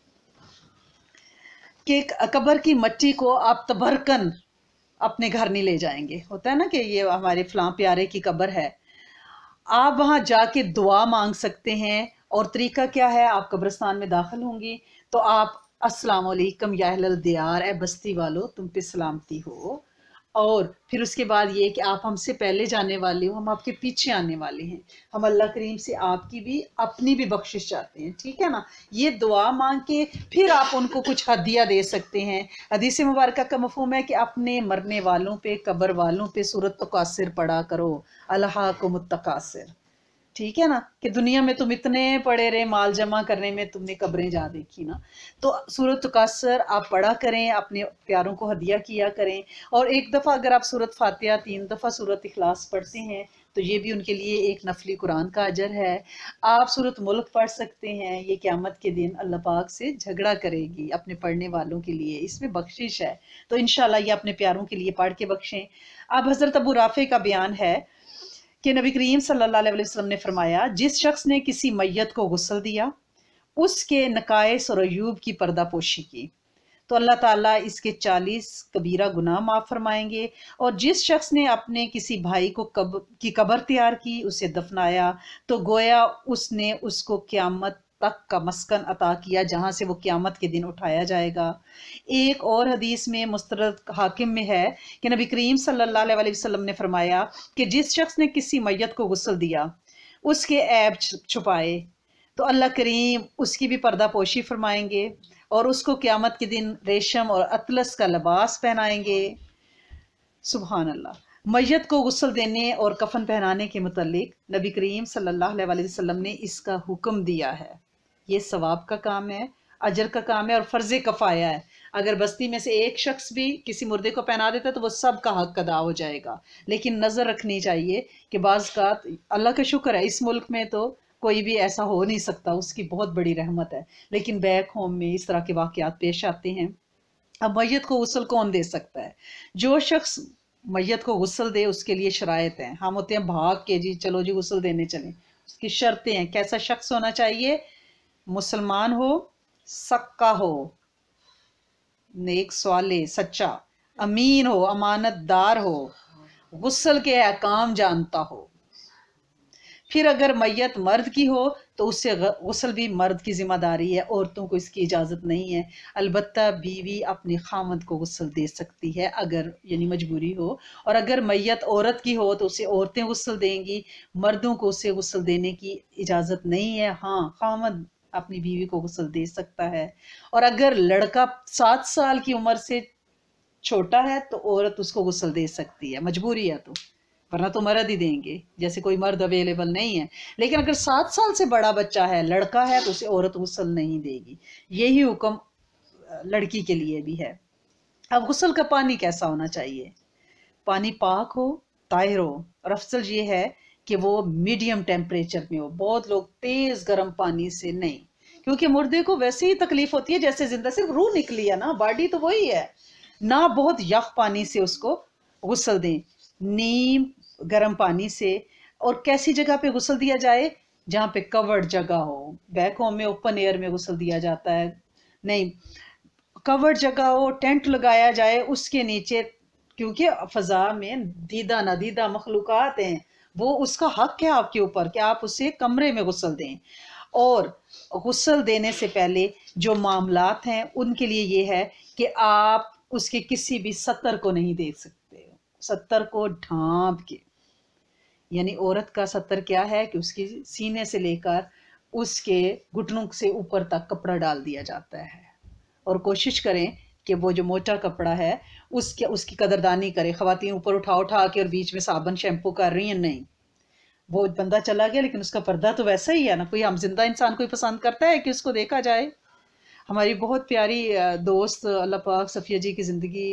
کہ قبر کی مٹی کو آپ تبرکن اپنے گھر نہیں لے جائیں گے. ہوتا ہے نا کہ یہ ہمارے فلاں پیارے کی قبر ہے، آپ وہاں جا کے دعا مانگ سکتے ہیں. اور طریقہ کیا ہے؟ آپ قبرستان میں داخل ہوں گی تو آپ السلام علیکم یا اہل الدیار، اے بستی والو تم پہ سلامتی ہو. اور پھر اس کے بعد یہ کہ آپ ہم سے پہلے جانے والے ہو، ہم آپ کے پیچھے آنے والے ہیں، ہم اللہ کریم سے آپ کی بھی اپنی بھی بخشش چاہتے ہیں، ٹھیک ہے نا. یہ دعا مانگ کے پھر آپ ان کو کچھ ہدیہ دے سکتے ہیں. حدیث مبارکہ کا مفہوم ہے کہ اپنے مرنے والوں پہ، قبر والوں پہ سورۃ تکاثر پڑھا کرو، الہاکم التکاثر، ٹھیک ہے نا. کہ دنیا میں تم اتنے پڑے رہے، مال جمع کرنے میں تم نے قبریں جا دیکھی نا. تو سورۃ تکاثر آپ پڑھا کریں، اپنے پیاروں کو ہدیہ کیا کریں. اور ایک دفعہ اگر آپ سورۃ فاتحہ، 3 دفعہ سورۃ اخلاص پڑھتے ہیں تو یہ بھی ان کے لیے ایک نفلی قرآن کا اجر ہے. آپ سورۃ ملک پڑھ سکتے ہیں، یہ قیامت کے دن اللہ پاک سے جھگڑا کرے گی اپنے پڑھنے والوں کے لیے، اس میں بخشش ہے. تو انشاءاللہ یہ اپنے پیاروں کے لیے پڑھ کے بخشیں. اب حضرت ابو رافع کا بیان ہے کہ نبی کریم صلی اللہ علیہ وسلم نے فرمایا، جس شخص نے کسی میت کو غسل دیا، اس کے نقائص اور عیوب کی پردہ پوشی کی، تو اللہ تعالیٰ اس کے 40 کبیرہ گناہ معاف فرمائیں گے. اور جس شخص نے اپنے کسی بھائی کو کی قبر تیار کی، اسے دفنایا، تو گویا اس نے اس کو قیامت تک کا مسکن عطا کیا جہاں سے وہ قیامت کے دن اٹھایا جائے گا. ایک اور حدیث میں مستدرک حاکم میں ہے کہ نبی کریم صلی اللہ علیہ وسلم نے فرمایا کہ جس شخص نے کسی میت کو غسل دیا، اس کے عیب چھپائے، تو اللہ کریم اس کی بھی پردہ پوشی فرمائیں گے اور اس کو قیامت کے دن ریشم اور اطلس کا لباس پہنائیں گے. سبحان اللہ. میت کو غسل دینے اور کفن پہنانے کے متعلق نبی کریم صلی اللہ علیہ وسلم نے اس کا حکم دیا ہے. یہ ثواب کا کام ہے، اجر کا کام ہے اور فرض کفایہ ہے. اگر بستی میں سے ایک شخص بھی کسی مردے کو پہنا دیتا ہے تو وہ سب کا حق ادا ہو جائے گا. لیکن نظر رکھنی چاہیے کہ بعض اوقات اللہ کا شکر ہے اس ملک میں تو کوئی بھی ایسا ہو نہیں سکتا، اس کی بہت بڑی رحمت ہے، لیکن بیک ہوم میں اس طرح کے واقعات پیش آتے ہیں۔ اب میت کو غسل کون دے سکتا ہے؟ جو شخص میت کو غسل دے اس کے لیے شرائط ہیں۔ ہم ہوتے ہیں بھاگ کے جی چلو جی غسل دینے چلیں، اس کی شرطیں ہیں۔ کیسا شخص ہونا چاہیے؟ مسلمان ہو، سکا ہو، نیک صالح سچا، امین ہو، امانت دار ہو، غسل کے احکام جانتا ہو۔ پھر اگر میت مرد کی ہو تو اس سے غسل بھی مرد کی ذمہ داری ہے، عورتوں کو اس کی اجازت نہیں ہے۔ البتہ بیوی اپنے خامند کو غسل دے سکتی ہے اگر یعنی مجبوری ہو، اور اگر میت عورت کی ہو تو اسے عورتیں غسل دیں گی، مردوں کو اسے غسل دینے کی اجازت نہیں ہے۔ ہاں، خامند اپنی بیوی کو غسل دے سکتا ہے، اور اگر لڑکا 7 سال کی عمر سے چھوٹا ہے تو عورت اس کو غسل دے سکتی ہے، مجبوری ہے تو، ورنہ تو مرد ہی دیں گے، جیسے کوئی مرد اویلیبل نہیں ہے۔ لیکن اگر 7 سال سے بڑا بچہ ہے، لڑکا ہے، تو اسے عورت غسل نہیں دے گی۔ یہی حکم لڑکی کے لیے بھی ہے۔ اب غسل کا پانی کیسا ہونا چاہیے؟ پانی پاک ہو، طاہر ہو، اور افضل یہ ہے کہ وہ میڈیم ٹیمپریچر میں ہو۔ بہت لوگ تیز گرم پانی سے نہیں، کیونکہ مردے کو ویسے ہی تکلیف ہوتی ہے جیسے زندہ، صرف روح نکلی ہے نا، باڈی تو وہی ہے نہ۔ بہت یخ پانی سے اس کو غسل دیں، نیم گرم پانی سے۔ اور کیسی جگہ پہ غسل دیا جائے؟ جہاں پہ کورڈ جگہ ہو۔ بیک ہوم میں اوپن ایئر میں غسل دیا جاتا ہے، نہیں، کورڈ جگہ ہو، ٹینٹ لگایا جائے اس کے نیچے، کیونکہ فضا میں دیدہ نادیدہ مخلوقات ہیں، وہ اس کا حق ہے آپ کے اوپر کہ آپ اسے کمرے میں غسل دیں۔ اور غسل دینے سے پہلے جو معاملات ہیں ان کے لیے یہ ہے کہ آپ اس کے کسی بھی ستر کو نہیں دے سکتے، ستر کو ڈھانپ کے، یعنی عورت کا ستر کیا ہے کہ اس کی سینے سے لے کر اس کے گھٹنوں سے اوپر تک کپڑا ڈال دیا جاتا ہے، اور کوشش کریں کہ وہ جو موٹا کپڑا ہے اس کی قدردانی کرے۔ خواتین اوپر اٹھا کے اور بیچ میں صابن شیمپو کر رہی ہیں، نہیں، وہ بندہ چلا گیا لیکن اس کا پردہ تو ویسا ہی ہے نا۔ کوئی ہم زندہ انسان کوئی پسند کرتا ہے کہ اس کو دیکھا جائے؟ ہماری بہت پیاری دوست اللہ پاک صفیہ جی کی زندگی،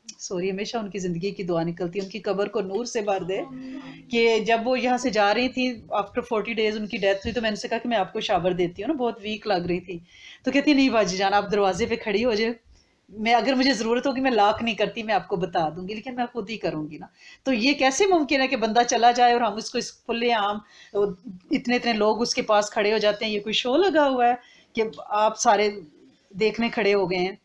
ہمیشہ ان کی زندگی کی دعا نکلتی ہے، ان کی قبر کو نور سے بھر دے، کہ جب وہ یہاں سے جا رہی تھی آفٹر 40 days ان کی ڈیتھ ہوئی، تو میں نے سے کہا کہ میں آپ کو شاور دیتی ہوں نا، بہت ویک لگ رہی تھی، تو کہتی نہیں باجی جان آپ دروازے پہ کھڑی ہو جائے، میں اگر مجھے ضرورت ہوگی میں لاک نہیں کرتی، میں آپ کو بتا دوں گی، لیکن میں خود ہی کروں گی نا۔ تو یہ کیسے ممکن ہے کہ بندہ چلا جائے اور ہم اس کو کھلے عام اتنے لوگ اس کے پاس کھڑے ہو جاتے ہیں؟ یہ کوئی شو لگا ہوا ہے کہ آپ سارے دیکھنے کھڑے ہو گئے ہیں؟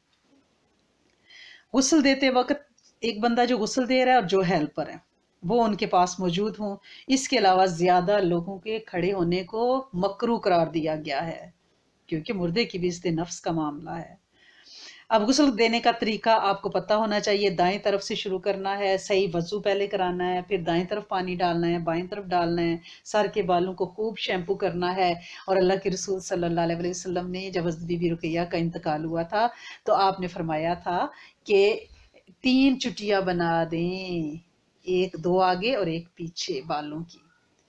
غسل دیتے وقت ایک بندہ جو غسل دے رہا ہے اور جو ہیلپر ہے وہ ان کے پاس موجود ہوں۔ اس کے علاوہ زیادہ لوگوں کے کھڑے ہونے کو مکروہ قرار دیا گیا ہے، کیونکہ مردے کی بھی عزت نفس کا معاملہ ہے۔ اب غسل دینے کا طریقہ آپ کو پتہ ہونا چاہیے، دائیں طرف سے شروع کرنا ہے، صحیح وضو پہلے کرانا ہے، پھر دائیں طرف پانی ڈالنا ہے، بائیں طرف ڈالنا ہے، سر کے بالوں کو خوب شیمپو کرنا ہے۔ اور اللہ کے رسول صلی اللہ علیہ وسلم نے جب حضرت بی بی رقیہ کا انتقال ہوا تھا تو آپ نے فرمایا تھا کہ 3 چٹیاں بنا دیں، ایک 2 آگے اور ایک پیچھے بالوں کی،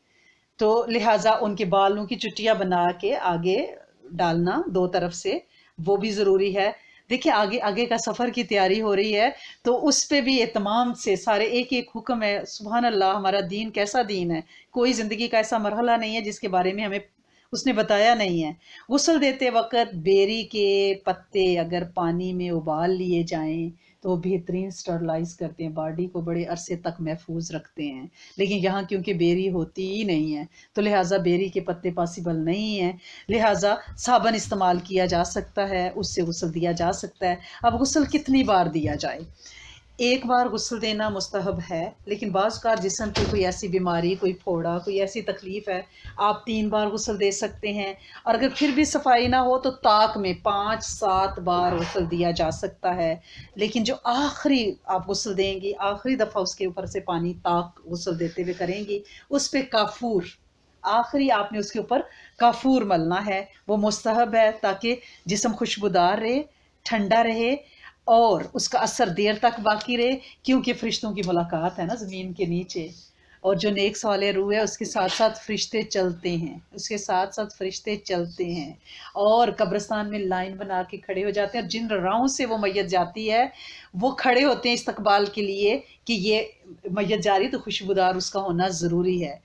تو لہٰذا ان کے بالوں کی چٹیاں بنا کے آگے ڈالنا 2 طرف سے، وہ بھی ضروری ہے۔ دیکھیں آگے کا سفر کی تیاری ہو رہی ہے تو اس پہ بھی اہتمام سے سارے ایک حکم ہے۔ سبحان اللہ، ہمارا دین کیسا دین ہے، کوئی زندگی کا ایسا مرحلہ نہیں ہے جس کے بارے میں ہمیں اس نے بتایا نہیں ہے۔ غسل دیتے وقت بیری کے پتے اگر پانی میں ابال لیے جائیں تو وہ بہترین سٹرلائز کرتے ہیں، باڈی کو بڑے عرصے تک محفوظ رکھتے ہیں، لیکن یہاں کیونکہ بیری ہوتی ہی نہیں ہے تو لہٰذا بیری کے پتے پاسبل نہیں ہیں، لہٰذا صابن استعمال کیا جا سکتا ہے، اس سے غسل دیا جا سکتا ہے۔ اب غسل کتنی بار دیا جائے؟ ایک بار غسل دینا مستحب ہے، لیکن بعض اوقات جسم کی کوئی ایسی بیماری، کوئی پھوڑا، کوئی ایسی تکلیف ہے، آپ 3 بار غسل دے سکتے ہیں، اور اگر پھر بھی صفائی نہ ہو تو طاق میں 5-7 بار غسل دیا جا سکتا ہے۔ لیکن جو آخری آپ غسل دیں گی، آخری دفعہ اس کے اوپر سے پانی طاق غسل دیتے ہوئے کریں گی، اس پہ کافور، آخری آپ نے اس کے اوپر کافور ملنا ہے، وہ مستحب ہے تاکہ جسم خوشبودار رہے، ٹھنڈا رہے، اور اس کا اثر دیر تک باقی رہے، کیونکہ فرشتوں کی ملاقات ہے نا زمین کے نیچے، اور جو نیک صالح روح ہے اس کے ساتھ ساتھ فرشتے چلتے ہیں، اس کے ساتھ ساتھ فرشتے چلتے ہیں، اور قبرستان میں لائن بنا کے کھڑے ہو جاتے ہیں، اور جن راہوں سے وہ میت جاتی ہے وہ کھڑے ہوتے ہیں استقبال کے لیے کہ یہ میت جا رہی تو خوشبودار اس کا ہونا ضروری ہے۔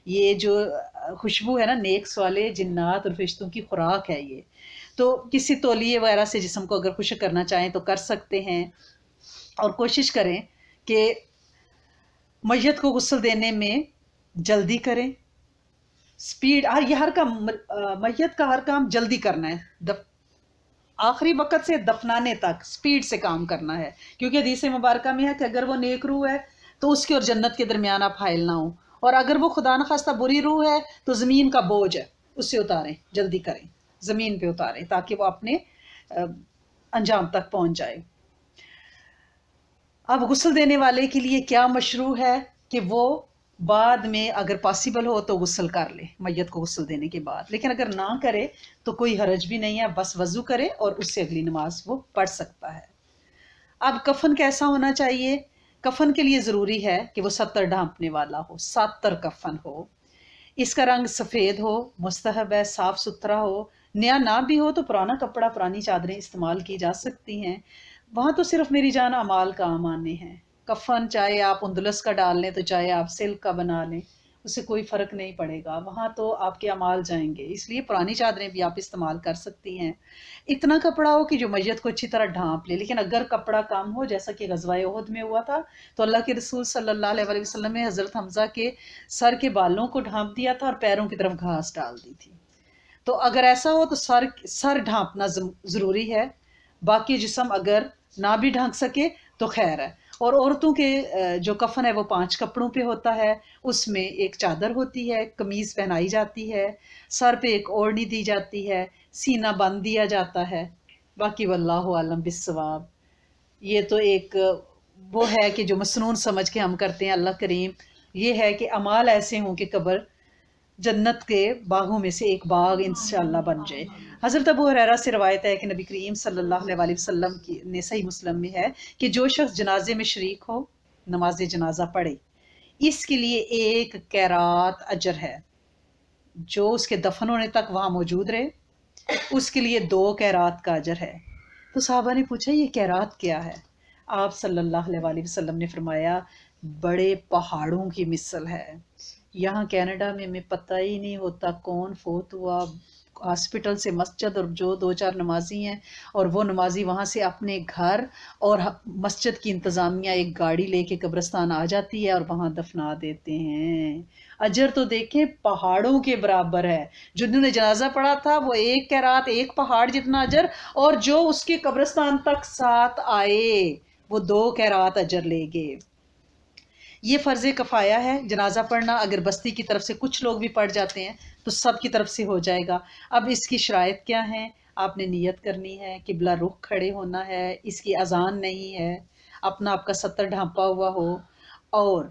یہ جو خوشبو ہے نا، نیکس والے جنات اور فرشتوں کی خوراک ہے یہ. تو کسی تولیے وغیرہ سے جسم کو اگر خشک کرنا چاہیں تو کر سکتے ہیں. اور کوشش کریں کہ میت کو غسل دینے میں جلدی کریں. سپیڈ، یہ ہر کام، میت کا ہر کام جلدی کرنا ہے. آخری وقت سے دفنانے تک سپیڈ سے کام کرنا ہے، کیونکہ حدیث مبارکہ میں ہے کہ اگر وہ نیک روح ہے تو اس کی اور جنت کے درمیان آپ حائل نہ ہوں، اور اگر وہ خدا نخواستہ بری روح ہے تو زمین کا بوجھ ہے، اس سے اتاریں، جلدی کریں، زمین پہ اتاریں تاکہ وہ اپنے انجام تک پہنچ جائے. اب غسل دینے والے کے لیے کیا مشروع ہے کہ وہ بعد میں اگر پاسبل ہو تو غسل کر لے میت کو غسل دینے کے بعد، لیکن اگر نہ کرے تو کوئی حرج بھی نہیں ہے، بس وضو کرے اور اس سے اگلی نماز وہ پڑھ سکتا ہے. اب کفن کیسا ہونا چاہیے؟ کفن کے لیے ضروری ہے کہ وہ 70 ڈھانپنے والا ہو، 70 کفن ہو. اس کا رنگ سفید ہو، مستحب ہے، صاف ستھرا ہو. نیا نہ بھی ہو تو پرانا کپڑا، پرانی چادریں استعمال کی جا سکتی ہیں. وہاں تو صرف میری جان اعمال کام آنے ہیں. کفن چاہے آپ اندلس کا ڈال لیں تو چاہے آپ سلک کا بنا لیں، اس سے کوئی فرق نہیں پڑے گا، وہاں تو آپ کے اعمال جائیں گے. اس لیے پرانی چادریں بھی آپ استعمال کر سکتی ہیں. اتنا کپڑا ہو کہ جو میت کو اچھی طرح ڈھانپ لے. لیکن اگر کپڑا کم ہو، جیسا کہ غزوہ احد میں ہوا تھا، تو اللہ کے رسول صلی اللہ علیہ وسلم نے حضرت حمزہ کے سر کے بالوں کو ڈھانپ دیا تھا اور پیروں کی طرف گھاس ڈال دی تھی. تو اگر ایسا ہو تو سر ڈھانپنا ضروری ہے. باقی جسم اگر نہ بھی ڈھانک سکے تو خیر ہے. اور عورتوں کے جو کفن ہے وہ 5 کپڑوں پہ ہوتا ہے. اس میں ایک چادر ہوتی ہے، قمیض پہنائی جاتی ہے، سر پہ ایک اوڑھنی دی جاتی ہے، سینہ باندھ دیا جاتا ہے. باقی واللہ عالم بالصواب. یہ تو ایک وہ ہے کہ جو مسنون سمجھ کے ہم کرتے ہیں. اللہ کریم یہ ہے کہ اعمال ایسے ہوں کہ قبر جنت کے باغوں میں سے ایک باغ انشاءاللہ بن جائے. حضرت ابو ہریرہ سے روایت ہے کہ نبی کریم صلی اللہ علیہ وسلم نے صحیح مسلم میں ہے کہ جو شخص جنازے میں شریک ہو، نماز جنازہ پڑھے، اس کے لیے 1 قیرات اجر ہے. جو اس کے دفن ہونے تک وہاں موجود رہے، اس کے لیے 2 قیرات کا اجر ہے. تو صحابہ نے پوچھا یہ قیرات کیا ہے؟ آپ صلی اللہ علیہ وسلم نے فرمایا بڑے پہاڑوں کی مثل ہے. یہاں کینیڈا میں ہمیں پتہ ہی نہیں ہوتا کون فوت ہوا، ہاسپٹل سے مسجد، اور جو 2-4 نمازی ہیں اور وہ نمازی وہاں سے اپنے گھر اور مسجد کی انتظامیہ ایک گاڑی لے کے قبرستان آ جاتی ہے اور وہاں دفنا دیتے ہیں. اجر تو دیکھیں پہاڑوں کے برابر ہے. جنہوں نے جنازہ پڑھا تھا وہ 1 قیرات، 1 پہاڑ جتنا اجر، اور جو اس کے قبرستان تک ساتھ آئے وہ 2 قیرات اجر لے گئے. یہ فرض کفایہ ہے جنازہ پڑھنا. اگر بستی کی طرف سے کچھ لوگ بھی پڑھ جاتے ہیں تو سب کی طرف سے ہو جائے گا. اب اس کی شرائط کیا ہیں؟ آپ نے نیت کرنی ہے، قبلہ رخ کھڑے ہونا ہے، اس کی اذان نہیں ہے، اپنا آپ کا 70 ڈھانپا ہوا ہو، اور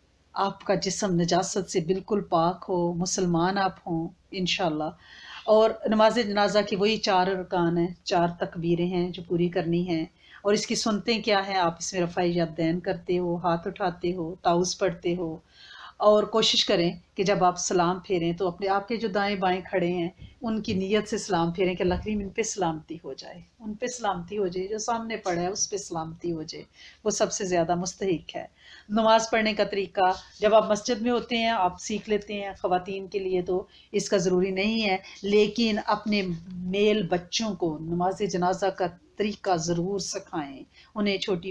آپ کا جسم نجاست سے بالکل پاک ہو، مسلمان آپ ہوں انشاءاللہ. اور نماز جنازہ کی وہی 4 ارکان ہیں، 4 تکبیریں ہیں جو پوری کرنی ہیں. اور اس کی سنتیں کیا ہیں؟ آپ اس میں رفع یدین کرتے ہو، ہاتھ اٹھاتے ہو، تعوذ پڑھتے ہو، اور کوشش کریں کہ جب آپ سلام پھیریں تو اپنے آپ کے جو دائیں بائیں کھڑے ہیں ان کی نیت سے سلام پھیریں کہ اللہ کریم ان پہ سلامتی ہو جائے، ان پہ سلامتی ہو جائے، جو سامنے پڑھا ہے اس پہ سلامتی ہو جائے، وہ سب سے زیادہ مستحق ہے. نماز پڑھنے کا طریقہ جب آپ مسجد میں ہوتے ہیں آپ سیکھ لیتے ہیں. خواتین کے لیے تو اس کا ضروری نہیں ہے، لیکن اپنے میل بچوں کو نماز جنازہ کا طریقہ ضرور سکھائیں. انہیں چھوٹی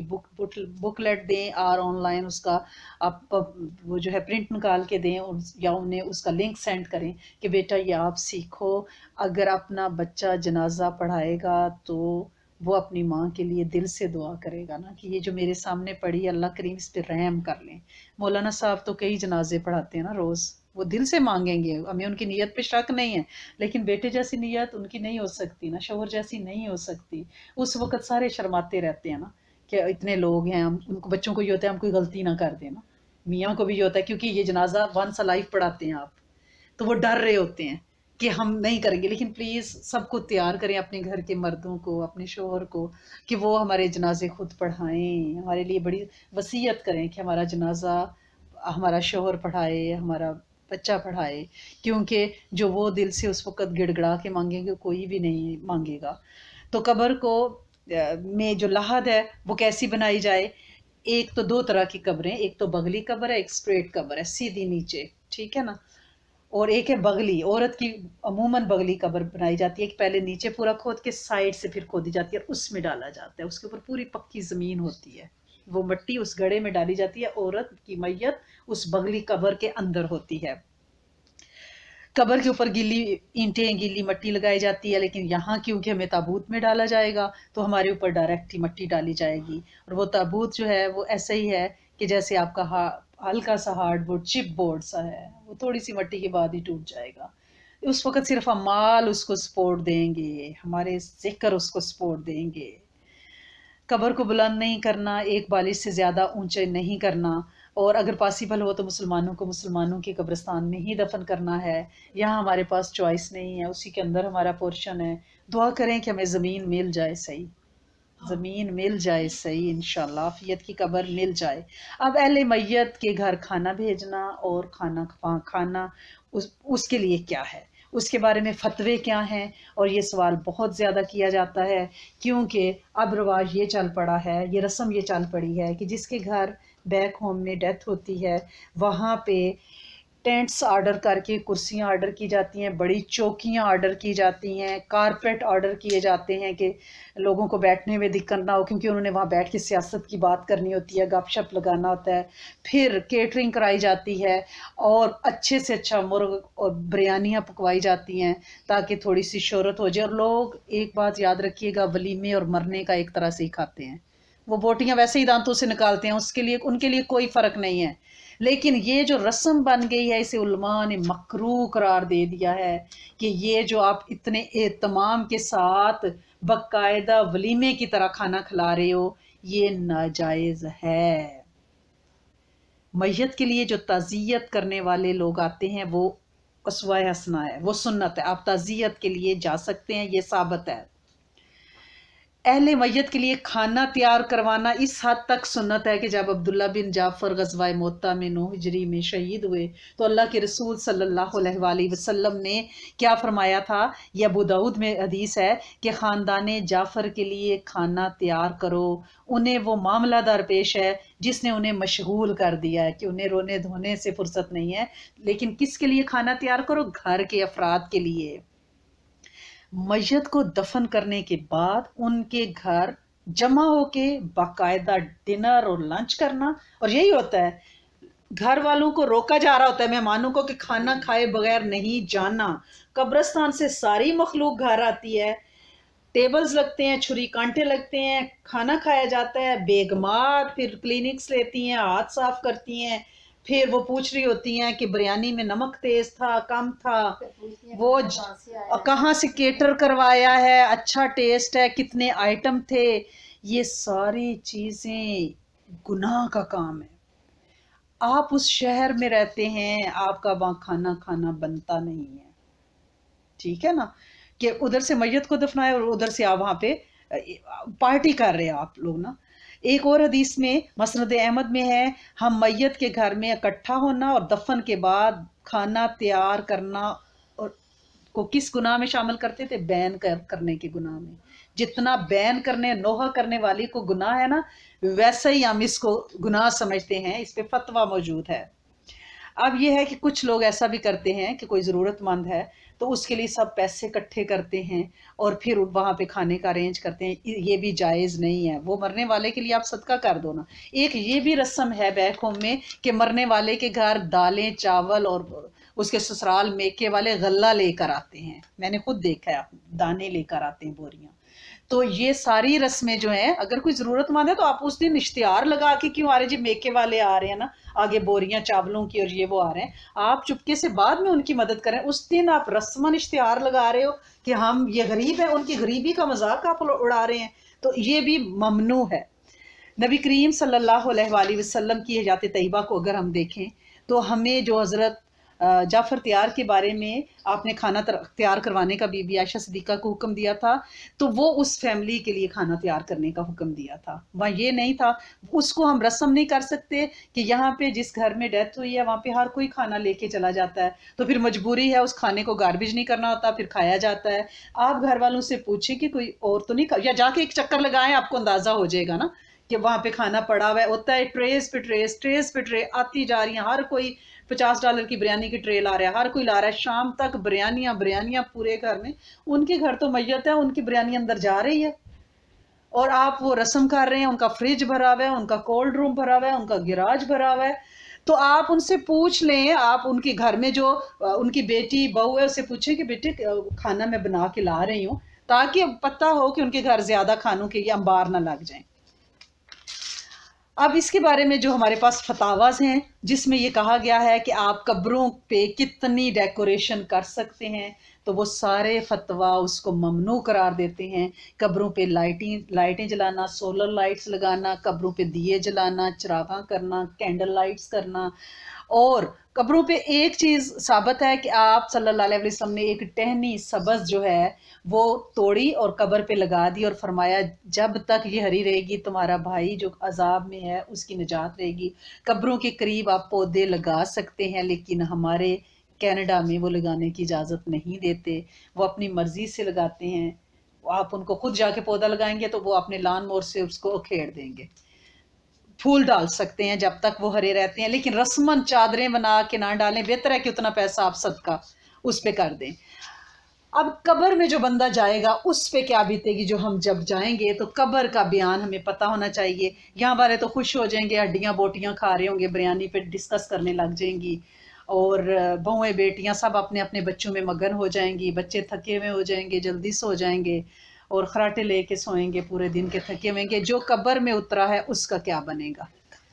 بکلیٹ دیں اور آن لائن اس کا آپ وہ جو ہے پرنٹ نکال کے دیں، یا انہیں اس کا لنک سینڈ کریں کہ بیٹا یہ آپ سیکھو. اگر اپنا بچہ جنازہ پڑھائے گا تو وہ اپنی ماں کے لیے دل سے دعا کرے گا نا کہ یہ جو میرے سامنے پڑھی اللہ کریم اس پہ رحم کر لیں. مولانا صاحب تو کئی جنازے پڑھاتے ہیں نا روز، وہ دل سے مانگیں گے، ہمیں ان کی نیت پہ شک نہیں ہے، لیکن بیٹے جیسی نیت ان کی نہیں ہو سکتی نا، شوہر جیسی نہیں ہو سکتی. اس وقت سارے شرماتے رہتے ہیں نا کہ اتنے لوگ ہیں، ہم ان کو بچوں کو یہ ہوتا ہے ہم کوئی غلطی نہ کر دیں نا، میاں کو بھی یہ ہوتا ہے کیونکہ یہ جنازہ ونس اے لائف پڑھاتے ہیں آپ، تو وہ ڈر رہے ہوتے ہیں کہ ہم نہیں کریں گے. لیکن پلیز سب کو تیار کریں، اپنے گھر کے مردوں کو، اپنے شوہر کو، کہ وہ ہمارے جنازے خود پڑھائیں، ہمارے لیے بڑی وصیت کریں کہ ہمارا جنازہ ہمارا شوہر پڑھائے، ہمارا بچہ پڑھائے، کیونکہ جو وہ دل سے اس وقت گڑ گڑا کے مانگیں گے کوئی بھی نہیں مانگے گا. تو قبر کو میں جو لحد ہے وہ کیسی بنائی جائے؟ ایک تو 2 طرح کی قبریں، ایک تو بغلی قبر ہے، ایک سٹریٹ قبر ہے، سیدھی نیچے، ٹھیک ہے نا. اور ایک ہے بغلی. عورت کی عموماً بغلی قبر بنائی جاتی ہے کہ پہلے نیچے پورا کھود کے سائڈ سے پھر کھودی جاتی ہے اور اس میں ڈالا جاتا ہے. اس کے اوپر پوری پکی زمین ہوتی ہے, وہ مٹی اس گڑھے میں ڈالی جاتی ہے, عورت کی میت اس بغلی قبر کے اندر ہوتی ہے. قبر کے اوپر گیلی اینٹیں گیلی مٹی لگائی جاتی ہے, لیکن یہاں کیونکہ ہمیں تابوت میں ڈالا جائے گا تو ہمارے اوپر ڈائریکٹ ہی مٹی ڈالی جائے گی. اور وہ تابوت جو ہے وہ ایسا ہی ہے کہ جیسے آپ کا ہلکا سا ہارڈ بورڈ چپ بورڈ سا ہے, وہ تھوڑی سی مٹی کے بعد ہی ٹوٹ جائے گا. اس وقت صرف اعمال اس کو سپورٹ دیں گے, ہمارے ذکر اس کو سپورٹ دیں گے. قبر کو بلند نہیں کرنا, ایک بالش سے زیادہ اونچے نہیں کرنا, اور اگر پاسبل ہو تو مسلمانوں کو مسلمانوں کے قبرستان میں ہی دفن کرنا ہے. یہاں ہمارے پاس چوائس نہیں ہے, اسی کے اندر ہمارا پورشن ہے. دعا کریں کہ ہمیں زمین مل جائے صحیح, زمین مل جائے صحیح, انشاءاللہ عافیت کی قبر مل جائے. اب اہل میت کے گھر کھانا بھیجنا اور کھانا اس کے لیے کیا ہے, اس کے بارے میں فتوے کیا ہیں. اور یہ سوال بہت زیادہ کیا جاتا ہے کیونکہ اب رواج یہ چل پڑا ہے, یہ رسم یہ چل پڑی ہے کہ جس کے گھر بیک ہوم میں ڈیتھ ہوتی ہے وہاں پہ ٹینٹس آرڈر کر کے کرسیاں آرڈر کی جاتی ہیں, بڑی چوکیاں آرڈر کی جاتی ہیں, کارپیٹ آرڈر کیے جاتے ہیں کہ لوگوں کو بیٹھنے میں دقت نہ ہو, کیونکہ انہوں نے وہاں بیٹھ کے سیاست کی بات کرنی ہوتی ہے, گپ شپ لگانا ہوتا ہے. پھر کیٹرنگ کرائی جاتی ہے اور اچھے سے اچھا مرغ اور بریانیاں پکوائی جاتی ہیں تاکہ تھوڑی سی شہرت ہو جائے. اور لوگ ایک بات یاد رکھیے گا, ولیمے اور مرنے کا ایک طرح سے ہی کھاتے ہیں. وہ بوٹیاں ویسے ہی دانتوں سے نکالتے ہیں, اس کے لیے ان کے لیے کوئی فرق نہیں ہے. لیکن یہ جو رسم بن گئی ہے اسے علماء نے مکروہ قرار دے دیا ہے کہ یہ جو آپ اتنے اہتمام کے ساتھ باقاعدہ ولیمے کی طرح کھانا کھلا رہے ہو, یہ ناجائز ہے. میت کے لیے جو تعزیت کرنے والے لوگ آتے ہیں وہ اسوہ حسنہ ہے, وہ سنت ہے, آپ تعزیت کے لیے جا سکتے ہیں, یہ ثابت ہے. اہل میت کے لیے کھانا تیار کروانا اس حد تک سنت ہے کہ جب عبداللہ بن جعفر غزوہ موتہ میں 9 ہجری میں شہید ہوئے تو اللہ کے رسول صلی اللہ علیہ وآلہ وسلم نے کیا فرمایا تھا, یہ ابو داؤد میں حدیث ہے کہ خاندان جعفر کے لیے کھانا تیار کرو, انہیں وہ معاملہ درپیش ہے جس نے انہیں مشغول کر دیا ہے کہ انہیں رونے دھونے سے فرصت نہیں ہے. لیکن کس کے لیے کھانا تیار کرو؟ گھر کے افراد کے لیے. میت کو دفن کرنے کے بعد ان کے گھر جمع ہو کے باقاعدہ ڈنر اور لنچ کرنا, اور یہی ہوتا ہے گھر والوں کو روکا جا رہا ہوتا ہے مہمانوں کو کہ کھانا کھائے بغیر نہیں جانا. قبرستان سے ساری مخلوق گھر آتی ہے, ٹیبلز لگتے ہیں, چھری کانٹے لگتے ہیں, کھانا کھایا جاتا ہے, بیگمات پھر کلینکس لیتی ہیں, ہاتھ صاف کرتی ہیں, پھر وہ پوچھ رہی ہوتی ہیں کہ بریانی میں نمک تیز تھا کم تھا, وہ کہاں سے کیٹر کروایا ہے, اچھا ٹیسٹ ہے, کتنے آئٹم تھے. یہ ساری چیزیں گناہ کا کام ہے. آپ اس شہر میں رہتے ہیں, آپ کا وہاں کھانا کھانا بنتا نہیں ہے, ٹھیک ہے نا, کہ ادھر سے میت کو دفنائے اور ادھر سے آپ وہاں پہ پارٹی کر رہے ہیں آپ لوگ نا. ایک اور حدیث میں مسند احمد میں ہے, ہم میت کے گھر میں اکٹھا ہونا اور دفن کے بعد کھانا تیار کرنا اور کو کس گناہ میں شامل کرتے تھے؟ بین کرنے کے گناہ میں. جتنا بین کرنے نوحہ کرنے والی کو گناہ ہے نا, ویسا ہی ہم اس کو گناہ سمجھتے ہیں. اس پہ فتویٰ موجود ہے. اب یہ ہے کہ کچھ لوگ ایسا بھی کرتے ہیں کہ کوئی ضرورت مند ہے تو اس کے لیے سب پیسے اکٹھے کرتے ہیں اور پھر وہاں پہ کھانے کا ارینج کرتے ہیں. یہ بھی جائز نہیں ہے. وہ مرنے والے کے لیے آپ صدقہ کر دو نا. ایک یہ بھی رسم ہے بیک ہوم میں کہ مرنے والے کے گھر دالیں چاول اور اس کے سسرال میکے والے غلہ لے کر آتے ہیں. میں نے خود دیکھا ہے, دانے لے کر آتے ہیں, بوریاں. تو یہ ساری رسمیں جو ہیں, اگر کوئی ضرورت مند ہے تو آپ اس دن اشتہار لگا کے کیوں آ رہے جی میکے والے آ رہے ہیں نا, آگے بوریاں چاولوں کی اور یہ وہ آ رہے ہیں, آپ چپکے سے بعد میں ان کی مدد کریں. اس دن آپ رسماً اشتہار لگا رہے ہو کہ ہم یہ غریب ہیں, ان کی غریبی کا مذاق آپ اڑا رہے ہیں, تو یہ بھی ممنوع ہے. نبی کریم صلی اللہ علیہ وآلہ وسلم کی حیات طیبہ کو اگر ہم دیکھیں تو ہمیں جو حضرت جعفر تیار کے بارے میں آپ نے کھانا تیار کروانے کا بی بی عائشہ صدیقہ کو حکم دیا تھا, تو وہ اس فیملی کے لیے کھانا تیار کرنے کا حکم دیا تھا. وہاں یہ نہیں تھا, اس کو ہم رسم نہیں کر سکتے کہ یہاں پہ جس گھر میں ڈیتھ ہوئی ہے وہاں پہ ہر کوئی کھانا لے کے چلا جاتا ہے, تو پھر مجبوری ہے اس کھانے کو گاربیج نہیں کرنا ہوتا, پھر کھایا جاتا ہے. آپ گھر والوں سے پوچھیں کہ کوئی اور تو نہیں, یا جا کے ایک چکر لگائیں, آپ کو اندازہ ہو جائے گا نا کہ وہاں پہ کھانا پڑا ہوا ہے. ہوتا ہے ٹریز پہ ٹریز, ٹریز پہ ٹرے آتی جا رہی ہیں, ہر کوئی $50 کی بریانی کی ٹرے لا رہا ہے، ہر کوئی لا رہا ہے، شام تک بریانیاں پورے گھر میں. ان کے گھر تو میت ہے، ان کی بریانی اندر جا رہی ہے اور آپ وہ رسم کر رہے ہیں. ان کا فریج بھرا ہوا ہے، ان کا کولڈ روم بھرا ہوا ہے، ان کا گراج بھرا ہوا ہے. تو آپ ان سے پوچھ لیں، آپ ان کے گھر میں جو ان کی بیٹی بہو ہے اسے پوچھیں کہ بیٹے کھانا میں بنا کے لا رہی ہوں، تاکہ پتہ ہو کہ ان کے گھر زیادہ کھانوں کے یہ انبار نہ لگ جائیں. اب اس کے بارے میں جو ہمارے پاس فتاواز ہیں جس میں یہ کہا گیا ہے کہ آپ قبروں پہ کتنی ڈیکوریشن کر سکتے ہیں، تو وہ سارے فتوا اس کو ممنوع قرار دیتے ہیں. قبروں پہ لائٹیں جلانا، سولر لائٹس لگانا، قبروں پہ دیے جلانا، چراغاں کرنا، کینڈل لائٹس کرنا. اور قبروں پہ ایک چیز ثابت ہے کہ آپ صلی اللہ علیہ وسلم نے ایک ٹہنی سبز جو ہے وہ توڑی اور قبر پہ لگا دی اور فرمایا جب تک یہ ہری رہے گی تمہارا بھائی جو عذاب میں ہے اس کی نجات رہے گی. قبروں کے قریب آپ پودے لگا سکتے ہیں، لیکن ہمارے کینیڈا میں وہ لگانے کی اجازت نہیں دیتے، وہ اپنی مرضی سے لگاتے ہیں. آپ ان کو خود جا کے پودا لگائیں گے تو وہ اپنے لان مور سے اس کو اکھیڑ دیں گے. پھول ڈال سکتے ہیں جب تک وہ ہرے رہتے ہیں، لیکن رسماً چادریں بنا کے نہ ڈالیں. بہتر ہے کہ اتنا پیسہ آپ صدقہ اس پہ کر دیں. اب قبر میں جو بندہ جائے گا اس پہ کیا بیتے گی جو ہم جب جائیں گے، تو قبر کا بیان ہمیں پتہ ہونا چاہیے. یہاں والے تو خوش ہو جائیں گے، ہڈیاں بوٹیاں کھا رہے ہوں گے، بریانی پہ ڈسکس کرنے لگ جائیں گی، اور بہویں بیٹیاں سب اپنے اپنے بچوں میں مگن ہو جائیں گی. بچے تھکے ہوئے ہو جائیں گے، جلدی سو جائیں گے اور خراٹے لے کے سوئیں گے، پورے دن کے تھکے ہوئیں گے. جو قبر میں اترا ہے اس کا کیا بنے گا؟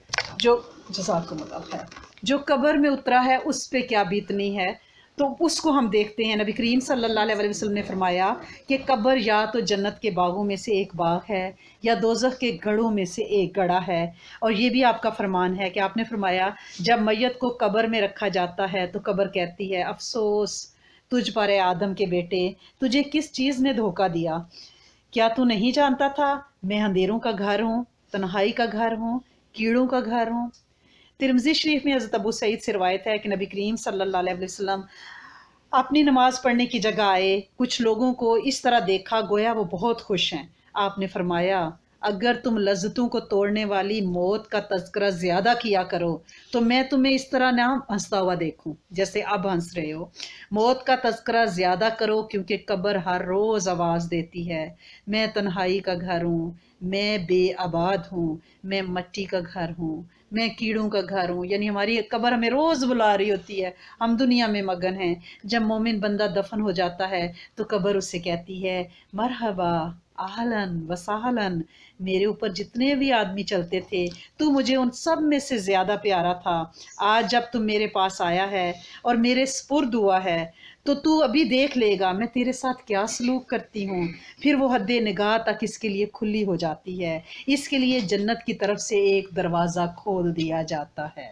جزاکم اللہ خیر. جو قبر میں اترا ہے اس پہ کیا بیتنی ہے، تو اس کو ہم دیکھتے ہیں. نبی کریم صلی اللہ علیہ وسلم نے فرمایا کہ قبر یا تو جنت کے باغوں میں سے ایک باغ ہے یا دوزخ کے گڑھوں میں سے ایک گڑھا ہے. اور یہ بھی آپ کا فرمان ہے کہ آپ نے فرمایا جب میت کو قبر میں رکھا جاتا ہے تو قبر کہتی ہے افسوس تجھ پر اے آدم کے بیٹے، تجھے کس چیز نے دھوکہ دیا؟ کیا تو نہیں جانتا تھا میں اندھیروں کا گھر ہوں، تنہائی کا گھر ہوں، کیڑوں کا گھر ہوں؟ ترمذی شریف میں حضرت ابو سعید سے روایت ہے کہ نبی کریم صلی اللہ علیہ وسلم اپنی نماز پڑھنے کی جگہ آئے. کچھ لوگوں کو اس طرح دیکھا گویا وہ بہت خوش ہیں. آپ نے فرمایا اگر تم لذتوں کو توڑنے والی موت کا تذکرہ زیادہ کیا کرو تو میں تمہیں اس طرح نہ ہنستا ہوا دیکھوں جیسے اب ہنس رہے ہو. موت کا تذکرہ زیادہ کرو کیونکہ قبر ہر روز آواز دیتی ہے میں تنہائی کا گھر ہوں، میں بے آباد ہوں، میں مٹی کا گھر ہوں، میں کیڑوں کا گھر ہوں. یعنی ہماری قبر ہمیں روز بلا رہی ہوتی ہے، ہم دنیا میں مگن ہیں. جب مومن بندہ دفن ہو جاتا ہے تو قبر اس سے کہتی ہے مرحبا اہلاً و سہلاً، میرے اوپر جتنے بھی آدمی چلتے تھے تو مجھے ان سب میں سے زیادہ پیارا تھا. آج جب تم میرے پاس آیا ہے اور میرے سپرد ہوا ہے تو ابھی دیکھ لے گا میں تیرے ساتھ کیا سلوک کرتی ہوں. پھر وہ حد نگاہ تک اس کے لیے کھلی ہو جاتی ہے. اس کے لیے جنت کی طرف سے ایک دروازہ کھول دیا جاتا ہے.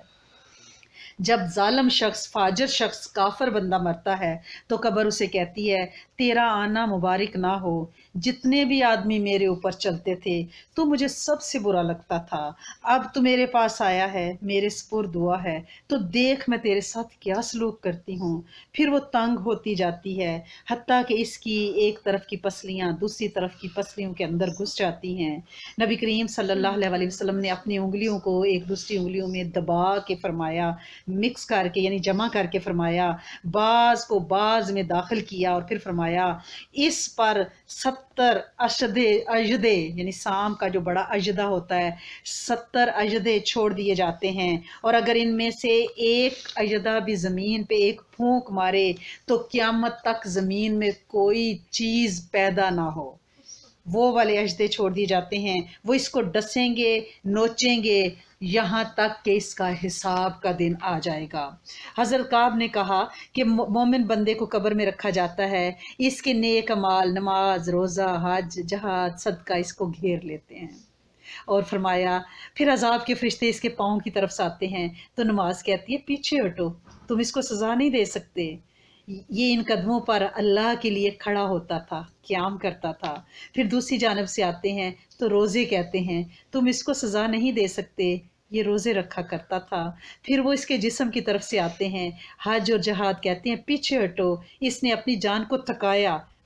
جب ظالم شخص، فاجر شخص، کافر بندہ مرتا ہے تو قبر اسے کہتی ہے تیرا آنا مبارک نہ ہو، جتنے بھی آدمی میرے اوپر چلتے تھے تو مجھے سب سے برا لگتا تھا، اب تو میرے پاس آیا ہے، میرے سپرد ہوا ہے تو دیکھ میں تیرے ساتھ کیا سلوک کرتی ہوں. پھر وہ تنگ ہوتی جاتی ہے حتیٰ کہ اس کی ایک طرف کی پسلیاں دوسری طرف کی پسلیوں کے اندر گھس جاتی ہیں. نبی کریم صلی اللہ علیہ وسلم نے اپنی انگلیوں کو ایک دوسری انگلیوں میں دبا کے فرمایا، مکس کر کے یعنی جمع کر کے فرمایا، بعض کو بعض میں داخل کیا اور پھر فرمایا اس پر 70 اجدے یعنی سام کا جو بڑا اجدہ ہوتا ہے 70 اجدے چھوڑ دیے جاتے ہیں، اور اگر ان میں سے ایک اجدہ بھی زمین پہ ایک پھونک مارے تو قیامت تک زمین میں کوئی چیز پیدا نہ ہو. وہ والے اجدے چھوڑ دیے جاتے ہیں، وہ اس کو ڈسیں گے، نوچیں گے یہاں تک کہ اس کا حساب کا دن آ جائے گا. حضرت کعب نے کہا کہ مومن بندے کو قبر میں رکھا جاتا ہے، اس کے نیک اعمال، نماز، روزہ، حج، جہاد، صدقہ اس کو گھیر لیتے ہیں. اور فرمایا پھر عذاب کے فرشتے اس کے پاؤں کی طرف سے آتے ہیں تو نماز کہتی ہے پیچھے ہٹو، تم اس کو سزا نہیں دے سکتے. یہ ان قدموں پر اللہ کے لیے کھڑا ہوتا تھا، قیام کرتا تھا. پھر دوسری جانب سے آتے ہیں تو روزے کہتے ہیں تم اس کو سزا نہیں دے سکتے، یہ روزے رکھا کرتا تھا. پھر وہ اس کے جسم کی طرف سے آتے ہیں، حج اور جہاد کہتے ہیں پیچھے ہٹو، اس نے اپنی جان کو تھکایا،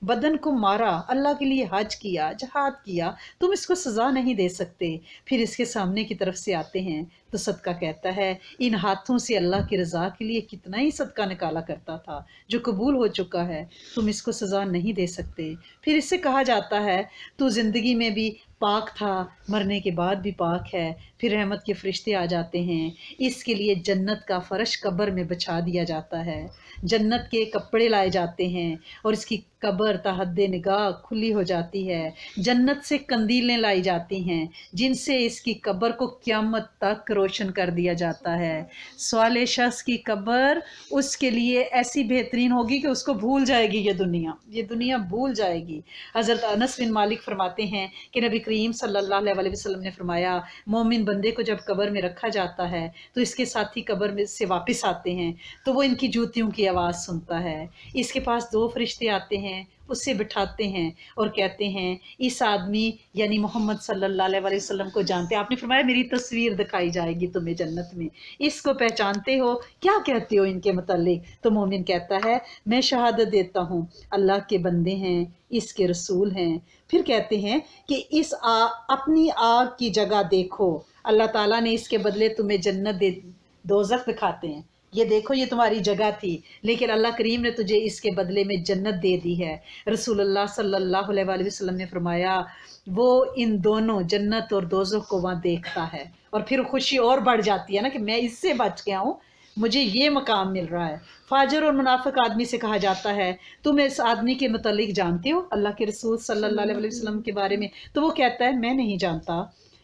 بدن کو مارا، اللہ کے لیے حج کیا، جہاد کیا، تم اس کو سزا نہیں دے سکتے۔ پھر اس کے سامنے کی طرف سے آتے ہیں تو صدقہ کہتا ہے ان ہاتھوں سے اللہ کی رضا کے لیے کتنا ہی صدقہ نکالا کرتا تھا جو قبول ہو چکا ہے، تم اس کو سزا نہیں دے سکتے۔ پھر اس سے کہا جاتا ہے تو زندگی میں بھی پاک تھا، مرنے کے بعد بھی پاک ہے۔ پھر رحمت کے فرشتے آ جاتے ہیں، اس کے لیے جنت کا فرش قبر میں بچھا دیا جاتا ہے، جنت کے کپڑے لائے جاتے ہیں اور اس کی قبر تا حد نگاہ کھلی ہو جاتی ہے، جنت سے قندیلیں لائی جاتی ہیں جن سے اس کی قبر کو قیامت تک روشن کر دیا جاتا ہے۔ سوال شخص کی قبر اس کے لیے ایسی بہترین ہوگی کہ اس کو بھول جائے گی، یہ دنیا بھول جائے گی۔ حضرت انس بن مالک فرماتے ہیں کہ نبی کریم صلی اللہ علیہ وسلم نے فرمایا مومن بندے کو جب قبر میں رکھا جاتا ہے تو اس کے ساتھی قبر میں سے واپس آتے ہیں تو وہ ان کی جوتیوں کی آواز سنتا ہے، اس کے پاس 2 فرشتے آتے ہیں، اس سے بٹھاتے ہیں اور کہتے ہیں اس آدمی یعنی محمد صلی اللہ علیہ وسلم کو جانتے ہیں؟ آپ نے فرمایا میری تصویر دکھائی جائے گی تمہیں جنت میں، اس کو پہچانتے ہو؟ کیا کہتے ہو ان کے متعلق؟ تو مومن کہتا ہے میں شہادت دیتا ہوں اللہ کے بندے ہیں، اس کے رسول ہیں۔ پھر کہتے ہیں کہ اپنی آگ کی جگہ دیکھو، اللہ تعالیٰ نے اس کے بدلے تمہیں جنت دوزخ دکھاتے ہیں، یہ دیکھو یہ تمہاری جگہ تھی لیکن اللہ کریم نے تجھے اس کے بدلے میں جنت دے دی ہے۔ رسول اللہ صلی اللہ علیہ وآلہ وسلم نے فرمایا وہ ان دونوں جنت اور دوزخ کو وہاں دیکھتا ہے اور پھر خوشی اور بڑھ جاتی ہے نا کہ میں اس سے بچ گیا ہوں، مجھے یہ مقام مل رہا ہے۔ فاجر اور منافق آدمی سے کہا جاتا ہے تم اس آدمی کے متعلق جانتے ہو اللہ کے رسول صلی اللہ علیہ وآلہ وسلم کے بارے میں؟ تو وہ کہتا ہے میں نہیں جانتا،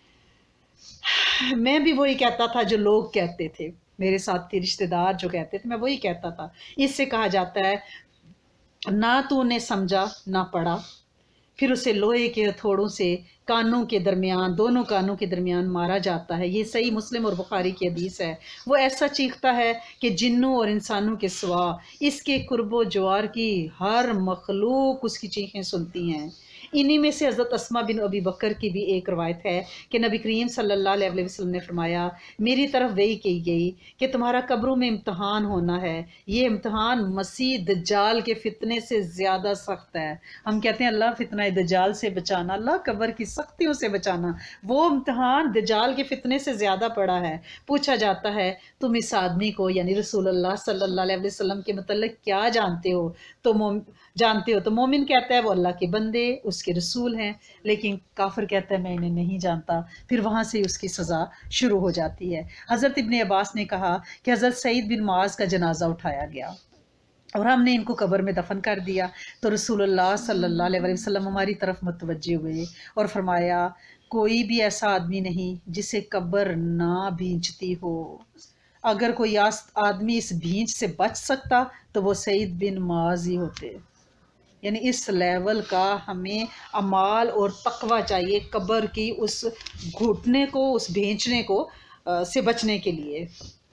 میں بھی وہی کہتا تھا جو لوگ کہتے تھے، میرے ساتھی رشتہ دار جو کہتے تھے میں وہی کہتا تھا۔ اس سے کہا جاتا ہے نہ تو نے سمجھا نہ پڑھا، پھر اسے لوہے کے ہتھوڑوں سے کانوں کے درمیان، دونوں کانوں کے درمیان مارا جاتا ہے۔ یہ صحیح مسلم اور بخاری کی حدیث ہے۔ وہ ایسا چیختا ہے کہ جنوں اور انسانوں کے سوا اس کے قرب و جوار کی ہر مخلوق اس کی چیخیں سنتی ہیں۔ انہی میں سے حضرت اسماء بن ابی بکر کی بھی ایک روایت ہے کہ نبی کریم صلی اللہ علیہ وسلم نے فرمایا میری طرف وحی کی گئی کہ تمہارا قبروں میں امتحان ہونا ہے، یہ امتحان مسیح دجال کے فتنے سے زیادہ سخت ہے۔ ہم کہتے ہیں اللہ فتنہ دجال سے بچانا، اللہ قبر کی سختیوں سے بچانا، وہ امتحان دجال کے فتنے سے زیادہ پڑا ہے۔ پوچھا جاتا ہے تم اس آدمی کو یعنی رسول اللہ صلی اللہ علیہ وسلم کے متعلق کیا جانتے ہو؟ تو مومن کہتا ہے وہ اللہ کے بندے اس کے رسول ہیں، لیکن کافر کہتا ہے میں انہیں نہیں جانتا۔ پھر وہاں سے اس کی سزا شروع ہو جاتی ہے۔ حضرت ابن عباس نے کہا کہ حضرت سعید بن معاذ کا جنازہ اٹھایا گیا اور ہم نے ان کو قبر میں دفن کر دیا تو رسول اللہ صلی اللہ علیہ وسلم ہماری طرف متوجہ ہوئے اور فرمایا کوئی بھی ایسا آدمی نہیں جسے قبر نہ بھینچتی ہو، اگر کوئی آدمی اس بھینچ سے بچ سکتا تو وہ سعید بن معاذ ہی ہوتے۔ یعنی اس لیول کا ہمیں اعمال اور تقوی چاہیے قبر کی اس گھٹنے کو، اس بھینچنے کو سے بچنے کے لیے۔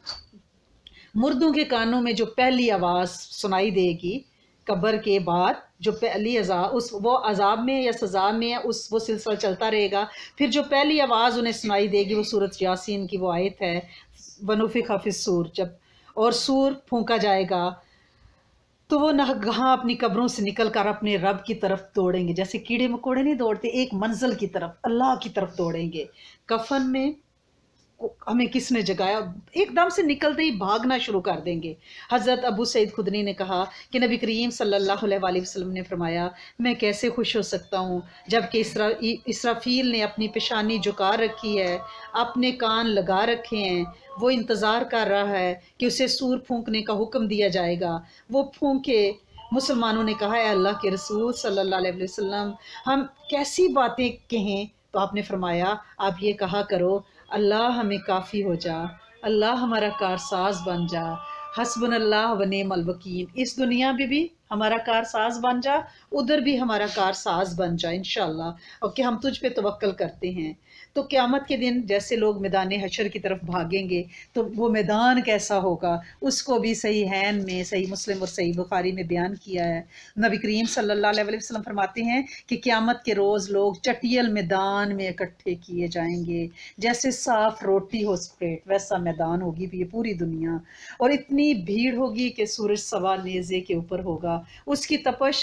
مردوں کے کانوں میں جو پہلی آواز سنائی دے گی قبر کے بعد، جو پہلی وہ عذاب میں یا سزا میں وہ سلسلہ چلتا رہے گا۔ پھر جو پہلی آواز انہیں سنائی دے گی وہ سورۃ یاسین کی وہ آیت ہے وَنُفِخَ فِی الصُّورِ، جب اور سور پھونکا جائے گا تو وہ ناگہاں اپنی قبروں سے نکل کر اپنے رب کی طرف دوڑیں گے، جیسے کیڑے مکوڑے نہیں دوڑتے، ایک منزل کی طرف، اللہ کی طرف دوڑیں گے۔ کفن میں ہمیں کس نے جگایا، ایک دم سے نکلتے ہی بھاگنا شروع کر دیں گے۔ حضرت ابو سعید خدری نے کہا کہ نبی کریم صلی اللہ علیہ وآلہ وسلم نے فرمایا میں کیسے خوش ہو سکتا ہوں جبکہ اسرافیل نے اپنی پیشانی جھکا رکھی ہے، اپنے کان لگا رکھے ہیں، وہ انتظار کر رہا ہے کہ اسے سور پھونکنے کا حکم دیا جائے گا، وہ پھونکے۔ مسلمانوں نے کہا اے اللہ کے رسول صلی اللہ علیہ وسلم ہم کیسی باتیں کہیں؟ تو آپ نے فرمایا آپ یہ کہا کرو اللہ ہمیں کافی ہو جا، اللہ ہمارا کارساز بن جا، حسبنا اللہ و نعم الوکیل، اس دنیا میں بھی ہمارا کارساز بن جا، ادھر بھی ہمارا کارساز بن جا انشاءاللہ، اور کہ ہم تجھ پہ توکل کرتے ہیں۔ تو قیامت کے دن جیسے لوگ میدان حشر کی طرف بھاگیں گے تو وہ میدان کیسا ہوگا، اس کو بھی صحیحین میں، صحیح مسلم اور صحیح بخاری میں بیان کیا ہے۔ نبی کریم صلی اللہ علیہ وسلم فرماتے ہیں کہ قیامت کے روز لوگ چٹیل میدان میں اکٹھے کیے جائیں گے، جیسے صاف روٹی ہو سپریٹ ویسا میدان ہوگی یہ پوری دنیا، اور اتنی بھیڑ ہوگی کہ سورج سوا نیزے کے اوپر ہوگا، اس کی تپش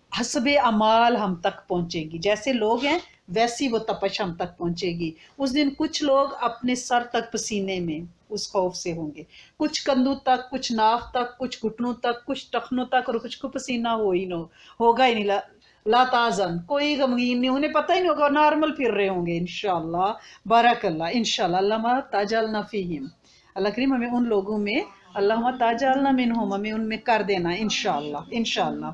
حسب اعمال ہم تک پہنچے گی، جیسے لوگ ہیں ویسی وہ تپش ہم تک پہنچے گی۔ اس دن کچھ لوگ اپنے سر تک پسینے میں اس خوف سے ہوں گے، کچھ کندھوں تک، کچھ ناف تک، کچھ گھٹنوں تک، کچھ ٹخنوں تک، اور کچھ کو پسینہ ہوگا ہی نہیں۔ لا تازن، کوئی غمگین نہیں، انہیں پتہ ہی نہیں ہوگا، نارمل پھر رہے ہوں گے انشاءاللہ۔ بارک اللہ، انشاءاللہ، اللہم تجعلنا فیہم، اللہ کریم ہمیں ان لوگوں میں، اللہم تجعلنا منہم، ہمیں ان میں کر دینا انشاءاللہ، انشاءاللہ۔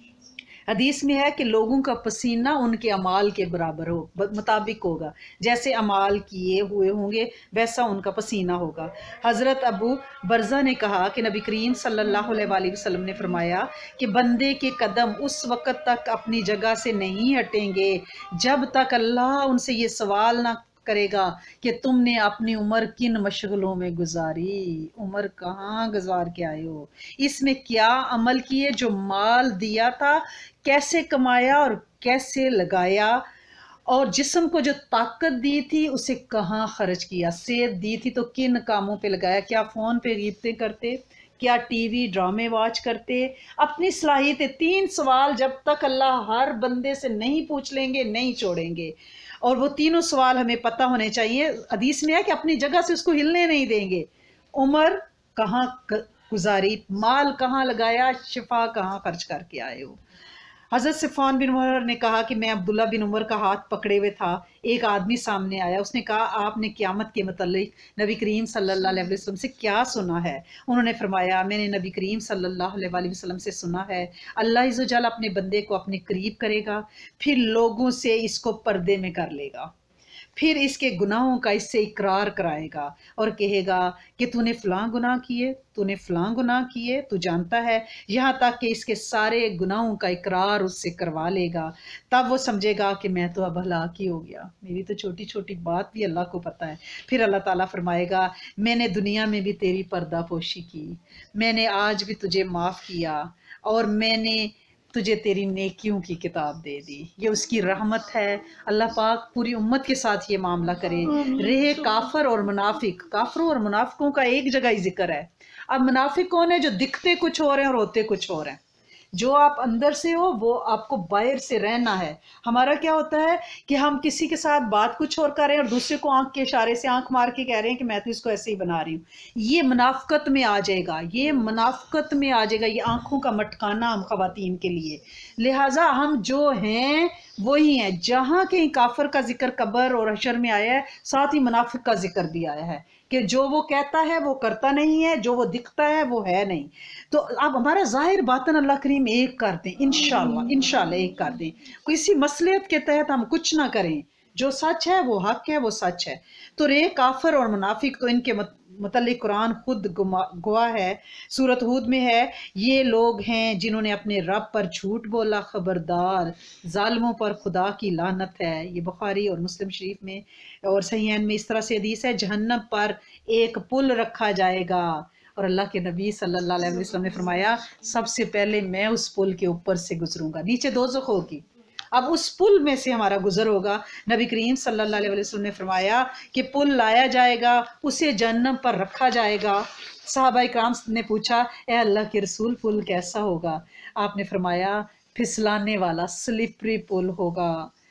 حدیث میں ہے کہ لوگوں کا پسینہ ان کے اعمال کے برابر مطابق ہوگا، جیسے اعمال کیے ہوئے ہوں گے ویسا ان کا پسینہ ہوگا۔ حضرت ابو برزہ نے کہا کہ نبی کریم صلی اللہ علیہ وآلہ وسلم نے فرمایا کہ بندے کے قدم اس وقت تک اپنی جگہ سے نہیں ہٹیں گے جب تک اللہ ان سے یہ سوال نہ کرے گا کہ تم نے اپنی عمر کن مشغلوں میں گزاری، عمر کہاں گزار کے آئے ہو، اس میں کیا عمل کیے، جو مال دیا تھا کیسے کمایا اور کیسے لگایا، اور جسم کو جو طاقت دی تھی اسے کہاں خرچ کیا، صحت دی تھی تو کن کاموں پہ لگایا، کیا فون پہ غیبتیں کرتے، کیا ٹی وی ڈرامے واچ کرتے، اپنی صلاحیتیں۔ 3 سوال جب تک اللہ ہر بندے سے نہیں پوچھ لیں گے نہیں چھوڑیں گے، اور وہ تینوں سوال ہمیں پتہ ہونے چاہیے۔ حدیث میں ہے کہ اپنی جگہ سے اس کو ہلنے نہیں دیں گے۔ عمر کہاں گزاری، مال کہاں لگایا، شفا کہاں خرچ کر کے آئے ہو۔ حضرت صفوان بن عمر نے کہا کہ میں عبداللہ بن عمر کا ہاتھ پکڑے ہوئے تھا، ایک آدمی سامنے آیا، اس نے کہا آپ نے قیامت کے متعلق نبی کریم صلی اللہ علیہ وسلم سے کیا سنا ہے؟ انہوں نے فرمایا میں نے نبی کریم صلی اللہ علیہ وسلم سے سنا ہے اللہ عز و جل اپنے بندے کو اپنے قریب کرے گا، پھر لوگوں سے اس کو پردے میں کر لے گا، پھر اس کے گناہوں کا اس سے اقرار کرائے گا اور کہے گا کہ تو نے فلاں گناہ کیے، تو نے فلاں گناہ کیے، تو جانتا ہے، یہاں تک کہ اس کے سارے گناہوں کا اقرار اس سے کروا لے گا۔ تب وہ سمجھے گا کہ میں تو اب ہلاک ہی ہو گیا، میری تو چھوٹی چھوٹی بات بھی اللہ کو پتہ ہے۔ پھر اللہ تعالیٰ فرمائے گا میں نے دنیا میں بھی تیری پردہ پوشی کی، میں نے آج بھی تجھے معاف کیا، اور میں نے تجھے تیری نیکیوں کی کتاب دے دی۔ یہ اس کی رحمت ہے۔ اللہ پاک پوری امت کے ساتھ یہ معاملہ کرے۔ رہے کافر اور منافق، کافروں اور منافقوں کا ایک جگہ ہی ذکر ہے۔ اب منافق کون ہے؟ جو دکھتے کچھ اور ہیں اور ہوتے کچھ اور ہیں۔ جو آپ اندر سے ہو وہ آپ کو باہر سے رہنا ہے۔ ہمارا کیا ہوتا ہے کہ ہم کسی کے ساتھ بات کچھ اور کر رہے ہیں اور دوسرے کو آنکھ کے اشارے سے آنکھ مار کے کہہ رہے ہیں کہ میں تو اس کو ایسے ہی بنا رہی ہوں۔ یہ منافقت میں آ جائے گا، یہ منافقت میں آ جائے گا، یہ آنکھوں کا مٹکانا ہم خواتین کے لیے۔ لہٰذا ہم جو ہیں وہی ہیں۔ جہاں کہیں کافر کا ذکر قبر اور حشر میں آیا ہے، ساتھ ہی منافق کا ذکر بھی آیا ہے کہ جو وہ کہتا ہے وہ کرتا نہیں ہے، جو وہ دکھتا ہے وہ ہے نہیں۔ تو اب ہمارا ظاہر باطن اللہ کریم ایک کر دیں انشاءاللہ، انشاءاللہ ایک کر دیں۔ کسی مصلحت کے تحت ہم کچھ نہ کریں، جو سچ ہے وہ حق ہے، وہ سچ ہے۔ تو رے کافر اور منافق تو ان کے متعلق قرآن خود گواہ ہے۔ سورۃ ہود میں ہے یہ لوگ ہیں جنہوں نے اپنے رب پر جھوٹ بولا، خبردار ظالموں پر خدا کی لعنت ہے۔ یہ بخاری اور مسلم شریف میں اور صحیحین میں اس طرح سے حدیث ہے جہنم پر ایک پل رکھا جائے گا، اور اللہ کے نبی صلی اللہ علیہ وسلم نے فرمایا سب سے پہلے میں اس پل کے اوپر سے گزروں گا، نیچے دوزخ ہوگی، اب اس پل میں سے ہمارا گزر ہوگا۔ نبی کریم صلی اللہ علیہ وسلم نے فرمایا کہ پل لایا جائے گا، اسے جہنم پر رکھا جائے گا۔ صحابہ کرام نے پوچھا اے اللہ کے رسول پل کیسا ہوگا؟ آپ نے فرمایا پھسلانے والا، سلپری پل ہوگا،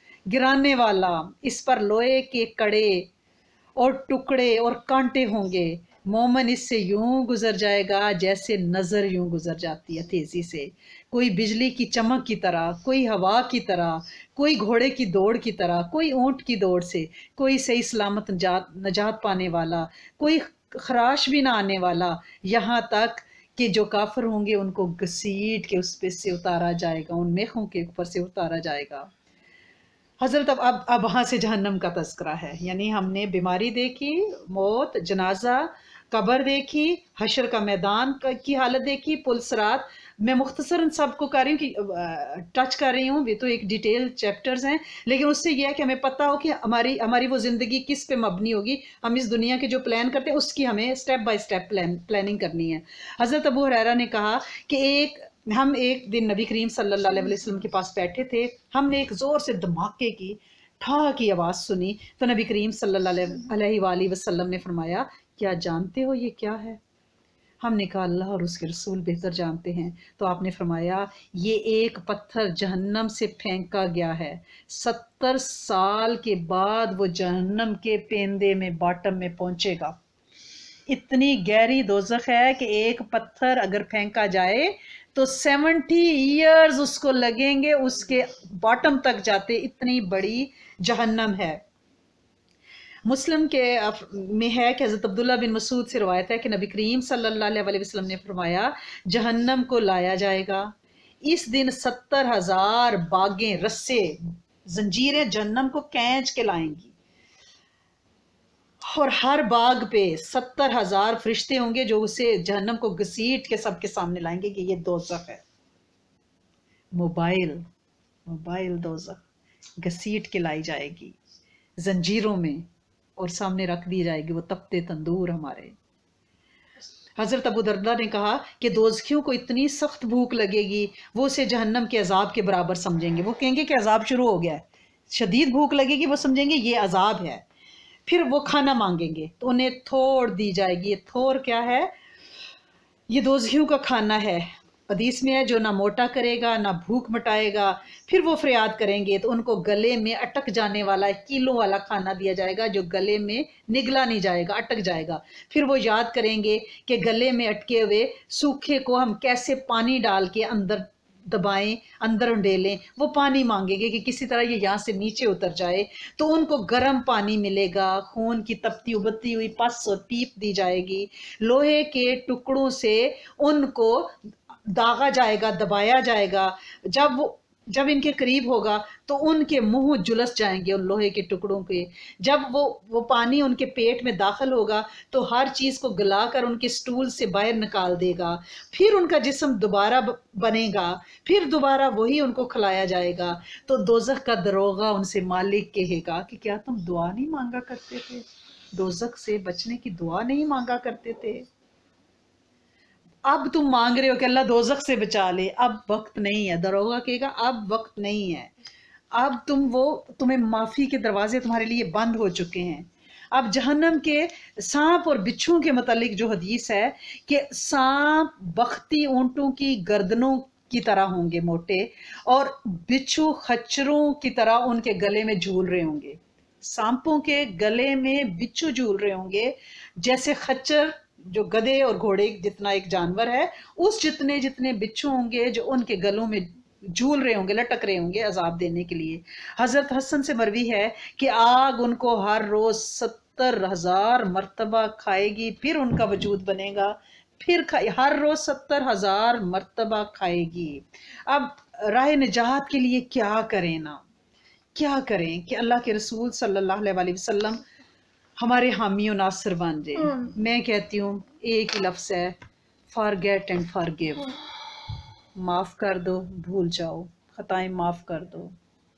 گرانے والا، اس پر لوہے کے کڑے اور ٹکڑے اور کانٹے ہوں گے۔ مومن اس سے یوں گزر جائے گا جیسے نظر یوں گزر جاتی ہے تیزی سے، کوئی بجلی کی چمک کی طرح، کوئی ہوا کی طرح، کوئی گھوڑے کی دوڑ کی طرح، کوئی اونٹ کی دوڑ سے، کوئی صحیح سلامت نجات پانے والا، کوئی خراش بھی نہ آنے والا، یہاں تک کہ جو کافر ہوں گے ان کو گھسیٹ کے اس پہ سے اتارا جائے گا، ان میخوں کے اوپر سے اتارا جائے گا۔ حضرت اب وہاں سے جہنم کا تذکرہ ہے، یعنی ہم نے بیماری دیکھی، موت، جنازہ، قبر دیکھی، حشر کا میدان کی حالت دیکھی، پل صراط۔ میں مختصراً سب کو کر رہی ہوں کہ ٹچ کر رہی ہوں، یہ تو ایک ڈیٹیل چیپٹرز ہیں، لیکن اس سے یہ ہے کہ ہمیں پتہ ہو کہ ہماری وہ زندگی کس پہ مبنی ہوگی، ہم اس دنیا کے جو پلان کرتے ہیں اس کی ہمیں سٹیپ بائی سٹیپ پلاننگ کرنی ہے۔ حضرت ابو ہریرہ نے کہا کہ ہم ایک دن نبی کریم صلی اللہ علیہ وسلم کے پاس بیٹھے تھے، ہم نے ایک زور سے دھماکے کی ٹھا کی آواز سنی، تو نبی کریم صلی اللہ علیہ وآلہ وسلم نے فرمایا کیا جانتے ہو یہ کیا ہے؟ ہم نے کہا اللہ اور اس کے رسول بہتر جانتے ہیں. تو آپ نے فرمایا یہ ایک پتھر جہنم سے پھینکا گیا ہے، 70 سال کے بعد وہ جہنم کے پیندے میں باٹم میں پہنچے گا. اتنی گہری دوزخ ہے کہ ایک پتھر اگر پھینکا جائے تو 70 ایئرز اس کو لگیں گے اس کے باٹم تک جاتے. اتنی بڑی جہنم ہے. مسلم کے میں ہے کہ حضرت عبداللہ بن مسعود سے روایت ہے کہ نبی کریم صلی اللہ علیہ وسلم نے فرمایا جہنم کو لایا جائے گا، اس دن 70,000 باغیں، رسے، زنجیریں جہنم کو کھینچ کے لائیں گی، اور ہر باغ پہ 70,000 فرشتے ہوں گے جو اسے جہنم کو گھسیٹ کے سب کے سامنے لائیں گے کہ یہ دوزخ ہے. موبائل دوزخ گھسیٹ کے لائی جائے گی زنجیروں میں اور سامنے رکھ دی جائے گی، وہ تپتے تندور ہمارے. حضرت ابو دردہ نے کہا کہ دوزخیوں کو اتنی سخت بھوک لگے گی وہ اسے جہنم کے عذاب کے برابر سمجھیں گے. وہ کہیں گے کہ عذاب شروع ہو گیا ہے، شدید بھوک لگے گی، وہ سمجھیں گے یہ عذاب ہے. پھر وہ کھانا مانگیں گے تو انہیں تھوڑ دی جائے گی. یہ تھوڑ کیا ہے؟ یہ دوزخیوں کا کھانا ہے. حدیث میں ہے جو نہ موٹا کرے گا نہ بھوک مٹائے گا. پھر وہ فریاد کریں گے تو ان کو گلے میں اٹک جانے والا کیلوں والا کھانا دیا جائے گا جو گلے میں نگلا نہیں جائے گا، اٹک جائے گا. پھر وہ یاد کریں گے کہ گلے میں اٹکے ہوئے سوکھے کو ہم کیسے پانی ڈال کے اندر دبائیں، اندر انڈیلیں. وہ پانی مانگیں گے کہ کسی طرح یہ یہاں سے نیچے اتر جائے. تو ان کو گرم پانی ملے گا، خون کی تپتی ابلتی ہوئی پس اور پیپ دی جائے گی. لوہے کے ٹکڑوں سے ان کو داغا جائے گا، دبایا جائے گا. جب ان کے قریب ہوگا تو ان کے منہ جلس جائیں گے ان لوہے کے ٹکڑوں کے. جب وہ پانی ان کے پیٹ میں داخل ہوگا تو ہر چیز کو گلا کر ان کے سٹول سے باہر نکال دے گا. پھر ان کا جسم دوبارہ بنے گا، پھر دوبارہ وہی ان کو کھلایا جائے گا. تو دوزخ کا دروغہ ان سے مالک کہے گا کہ کیا تم دعا نہیں مانگا کرتے تھے؟ دوزخ سے بچنے کی دعا نہیں مانگا کرتے تھے؟ اب تم مانگ رہے ہو کہ اللہ دوزخ سے بچا لے، اب وقت نہیں ہے. دروغہ کہے گا اب وقت نہیں ہے، اب تمہیں معافی کے دروازے تمہارے لیے بند ہو چکے ہیں. اب جہنم کے سانپ اور بچھو کے متعلق جو حدیث ہے کہ سانپ بختی اونٹوں کی گردنوں کی طرح ہوں گے موٹے، اور بچھو خچروں کی طرح ان کے گلے میں جھول رہے ہوں گے. سانپوں کے گلے میں بچھو جھول رہے ہوں گے جیسے خچر جو گدھے اور گھوڑے جتنا ایک جانور ہے، اس جتنے بچھو ہوں گے جو ان کے گلوں میں جھول رہے ہوں گے، لٹک رہے ہوں گے عذاب دینے کے لیے. حضرت حسن سے مروی ہے کہ آگ ان کو ہر روز 70,000 مرتبہ کھائے گی، پھر ان کا وجود بنے گا، پھر ہر روز 70,000 مرتبہ کھائے گی. اب راہ نجات کے لیے کیا کریں کہ اللہ کے رسول صلی اللہ علیہ وسلم ہمارے حامی و ناصر بن جائے. میں کہتی ہوں ایک ہی لفظ ہے، forget and forgive. معاف کر دو، بھول جاؤ، خطائیں معاف کر دو،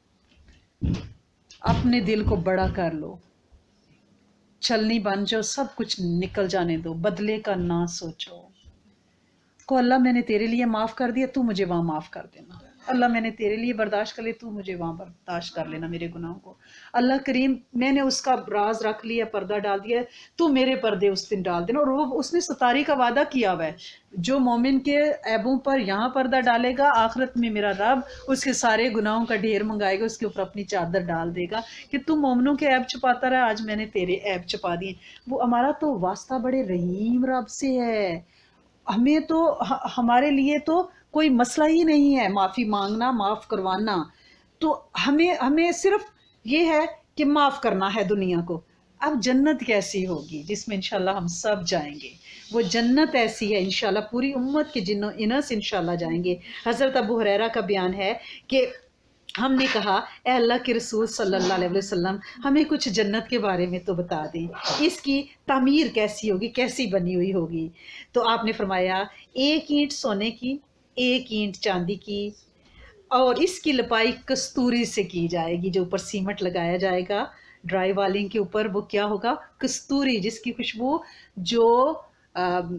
اپنے دل کو بڑا کر لو، چھلنی بن جاؤ، سب کچھ نکل جانے دو، بدلے کا نہ سوچو. کو اللہ میں نے تیرے لیے معاف کر دیا، تو مجھے وہاں معاف کر دینا. اللہ میں نے تیرے لیے برداشت کر لیا، تو مجھے وہاں برداشت کر لینا میرے گناہوں کو. اللہ کریم میں نے اس کا راز رکھ لیا، پردہ ڈال دیا، تو میرے پردے اس دن ڈال دینا. اور وہ اس نے ستاری کا وعدہ کیا ہوا ہے، جو مومن کے عیبوں پر یہاں پردہ ڈالے گا، آخرت میں میرا رب اس کے سارے گناہوں کا ڈھیر منگائے گا، اس کے اوپر اپنی چادر ڈال دے گا کہ تم مومنوں کے عیب چھپاتا رہا، آج میں نے تیرے عیب چھپا دیے. وہ ہمارا تو واسطہ بڑے رحیم رب سے ہے. ہمیں تو ہمارے لیے تو کوئی مسئلہ ہی نہیں ہے معافی مانگنا، معاف کروانا. تو ہمیں صرف یہ ہے کہ معاف کرنا ہے دنیا کو. اب جنت کیسی ہوگی جس میں انشاءاللہ ہم سب جائیں گے؟ وہ جنت ایسی ہے انشاءاللہ پوری امت کے جنوں انس انشاءاللہ جائیں گے. حضرت ابو ہریرہ کا بیان ہے کہ ہم نے کہا اے اللہ کے رسول صلی اللہ علیہ وسلم ہمیں کچھ جنت کے بارے میں تو بتا دیں، اس کی تعمیر کیسی ہوگی، کیسی بنی ہوئی ہوگی. تو آپ نے فرمایا 1 اینٹ سونے کی، 1 اینٹ چاندی کی، اور اس کی لپائی کستوری سے کی جائے گی. جو اوپر سیمنٹ لگایا جائے گا ڈرائی والنگ کے اوپر، وہ کیا ہوگا؟ کستوری، جس کی خوشبو جو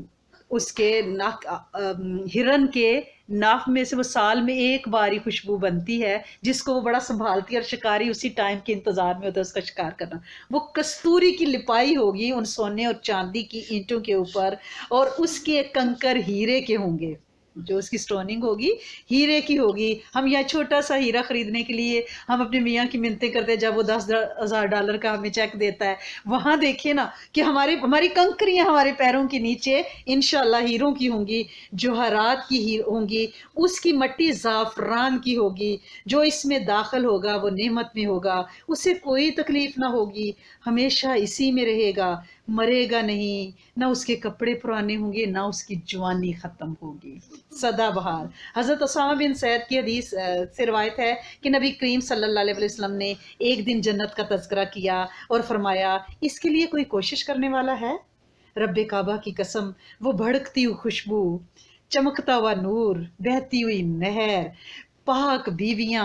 اس کے ناک ہرن کے ناف میں سے وہ سال میں ایک بار ہی خوشبو بنتی ہے جس کو وہ بڑا سنبھالتی ہے، اور شکاری اسی ٹائم کے انتظار میں ہوتا ہے اس کا شکار کرنا. وہ کستوری کی لپائی ہوگی ان سونے اور چاندی کی اینٹوں کے اوپر، اور اس کے کنکر ہیرے کے ہوں گے، جو اس کی سٹوننگ ہوگی ہیرے کی ہوگی. ہم یہاں چھوٹا سا ہیرا خریدنے کے لیے ہم اپنے میاں کی منتیں کرتے ہیں، جب وہ $10,000 کا ہمیں چیک دیتا ہے، وہاں دیکھیں نا کہ ہماری کنکریاں ہمارے پیروں کے نیچے انشاءاللہ ہیروں کی ہوں گی، جوہرات کی ہوں گی. اس کی مٹی زعفران کی ہوگی. جو اس میں داخل ہوگا وہ نعمت میں ہوگا، اسے کوئی تکلیف نہ ہوگی، ہمیشہ اسی میں رہے گا، مرے گا نہیں، نہ اس کے کپڑے پرانے ہوں گے، نہ اس کی جوانی ختم ہوگی، سدا بہار. حضرت اسامہ بن زید کی حدیث سے روایت ہے کہ نبی کریم صلی اللہ علیہ وسلم نے ایک دن جنت کا تذکرہ کیا اور فرمایا، اس کے لیے کوئی کوشش کرنے والا ہے؟ رب کعبہ کی قسم، وہ بھڑکتی ہوئی خوشبو، چمکتا ہوا نور، بہتی ہوئی نہر، پاک بیویاں،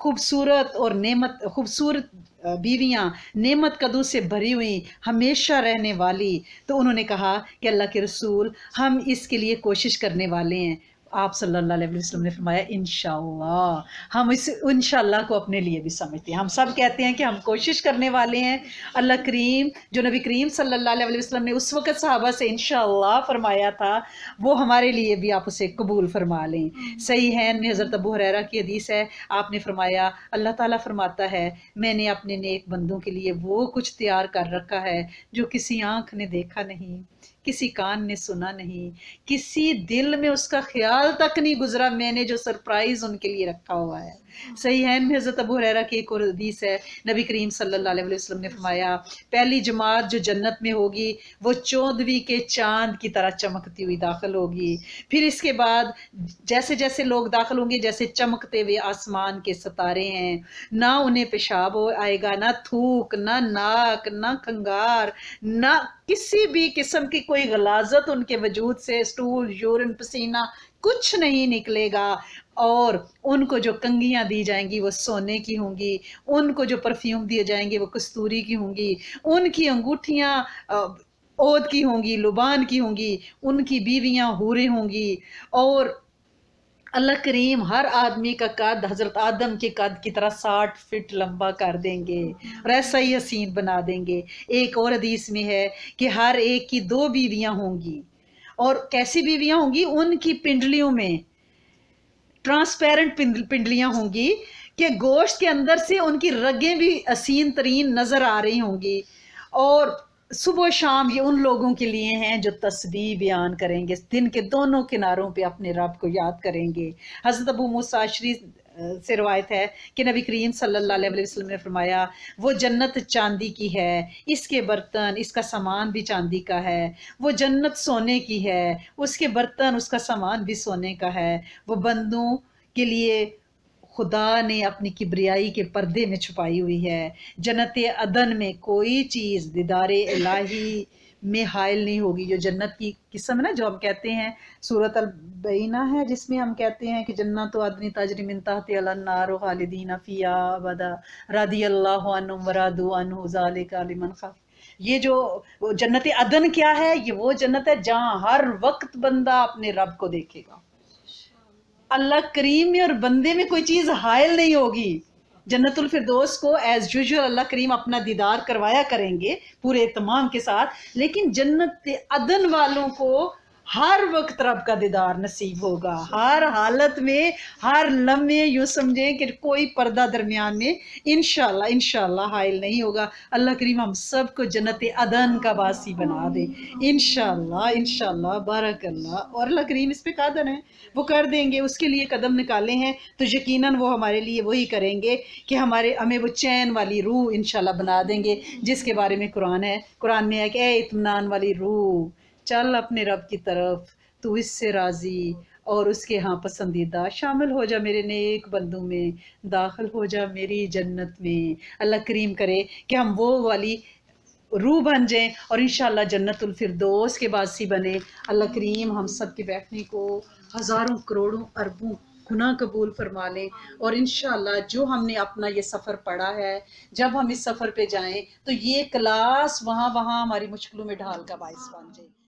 خوبصورت بیویاں، نعمت قدوں سے بھری ہوئی، ہمیشہ رہنے والی. تو انہوں نے کہا کہ اللہ کے رسول، ہم اس کے لیے کوشش کرنے والے ہیں. آپ صلی اللہ علیہ وسلم نے فرمایا انشاءاللہ. ہم اس انشاءاللہ کو اپنے لیے بھی سمجھتے ہیں. ہم سب کہتے ہیں کہ ہم کوشش کرنے والے ہیں. اللہ کریم، جو نبی کریم صلی اللہ علیہ وسلم نے اس وقت صحابہ سے انشاءاللہ فرمایا تھا، وہ ہمارے لیے بھی آپ اسے قبول فرما لیں. صحیح ہے، میں حضرت ابو ہریرہ کی حدیث ہے، آپ نے فرمایا اللہ تعالیٰ فرماتا ہے، میں نے اپنے نیک بندوں کے لیے وہ کچھ تیار کر رکھا ہے جو کسی آنکھ نے دیکھا نہیں، کسی کان نے سنا نہیں، کسی دل میں اس کا خیال تک نہیں گزرا. میں نے جو سرپرائز ان کے لیے رکھا ہوا ہے. صحیح ہے، میں حضرت ابو ہریرہ کی ایک اور حدیث ہے، نبی کریم صلی اللہ علیہ وسلم نے فرمایا، پہلی جماعت جو جنت میں ہوگی وہ 14ویں کے چاند کی طرح چمکتی ہوئی داخل ہوگی. پھر اس کے بعد جیسے جیسے لوگ داخل ہوں گے جیسے چمکتے ہوئے آسمان کے ستارے ہیں. نہ انہیں پیشاب آئے گا، نہ تھوک، نہ ناک، نہ کھنگار، نہ کسی بھی قسم کی کوئی غلاظت ان کے وجود سے، سٹول، یورین، پسینہ کچھ نہیں نکلے گا. اور ان کو جو کنگیاں دی جائیں گی وہ سونے کی ہوں گی، ان کو جو پرفیوم دیے جائیں گے وہ کستوری کی ہوں گی، ان کی انگوٹھیاں عود کی ہوں گی، لبان کی ہوں گی، ان کی بیویاں حوریں ہوں گی. اور اللہ کریم ہر آدمی کا قد حضرت آدم کے قد کی طرح 60 فٹ لمبا کر دیں گے اور ایسا ہی حسین بنا دیں گے. ایک اور حدیث میں ہے کہ ہر ایک کی 2 بیویاں ہوں گی. اور کیسی بیویاں ہوں گی؟ ان کی پنڈلیوں میں ٹرانسپیرنٹ پنڈلیاں ہوں گی کہ گوشت کے اندر سے ان کی رگیں بھی حسین ترین نظر آ رہی ہوں گی. اور صبح و شام یہ ان لوگوں کے لیے ہیں جو تسبیح بیان کریں گے، دن کے دونوں کناروں پہ اپنے رب کو یاد کریں گے. حضرت ابو موسیٰ اشعری سے روایت ہے کہ نبی کریم صلی اللہ علیہ وسلم نے فرمایا، وہ جنت چاندی کی ہے، اس کے برتن، اس کا سامان بھی چاندی کا ہے. وہ جنت سونے کی ہے، اس کے برتن، اس کا سامان بھی سونے کا ہے. وہ بندوں کے لیے خدا نے اپنی کبریائی کے پردے میں چھپائی ہوئی ہے. جنت عدن میں کوئی چیز دیدار الہی میں حائل نہیں ہوگی. جو جنت کی قسم ہے نا، جو ہم کہتے ہیں سورۃ البینہ ہے جس میں ہم کہتے ہیں کہ جنت عدن تجری من تحتہا الانہار خالدین فیہا ابدا رضی اللہ عنہم ورضوا عنہ ذلک لمن خاف. یہ جو جنت عدن کیا ہے؟ یہ وہ جنت ہے جہاں ہر وقت بندہ اپنے رب کو دیکھے گا. اللہ کریم میں اور بندے میں کوئی چیز حائل نہیں ہوگی. جنت الفردوس کو ایز یوزول اللہ کریم اپنا دیدار کروایا کریں گے پورے اہتمام کے ساتھ، لیکن جنت عدن والوں کو ہر وقت رب کا دیدار نصیب ہوگا، ہر حالت میں، ہر لمحے. یوں سمجھیں کہ کوئی پردہ درمیان میں انشاءاللہ حائل نہیں ہوگا. اللہ کریم ہم سب کو جنت عدن کا باسی بنا دے انشاءاللہ بارک اللہ. اور اللہ کریم اس پہ قادر ہیں، وہ کر دیں گے. اس کے لیے قدم نکالے ہیں تو یقیناً وہ ہمارے لیے وہی کریں گے کہ ہمیں وہ چین والی روح انشاءاللہ بنا دیں گے جس کے بارے میں قرآن میں ہے کہ اے اطمینان والی روح، چل اپنے رب کی طرف، تو اس سے راضی اور اس کے ہاں پسندیدہ، شامل ہو جا میرے نیک بندوں میں، داخل ہو جا میری جنت میں. اللہ کریم کرے کہ ہم وہ والی روح بن جائیں اور انشاءاللہ جنت الفردوس کے باسی بنے. اللہ کریم ہم سب کے بیٹھنے کو ہزاروں کروڑوں اربوں گناہ قبول فرما لیں. اور انشاءاللہ جو ہم نے اپنا یہ سفر پڑھا ہے، جب ہم اس سفر پہ جائیں تو یہ کلاس وہاں ہماری مشکلوں میں ڈھال کا باعث بن جائے.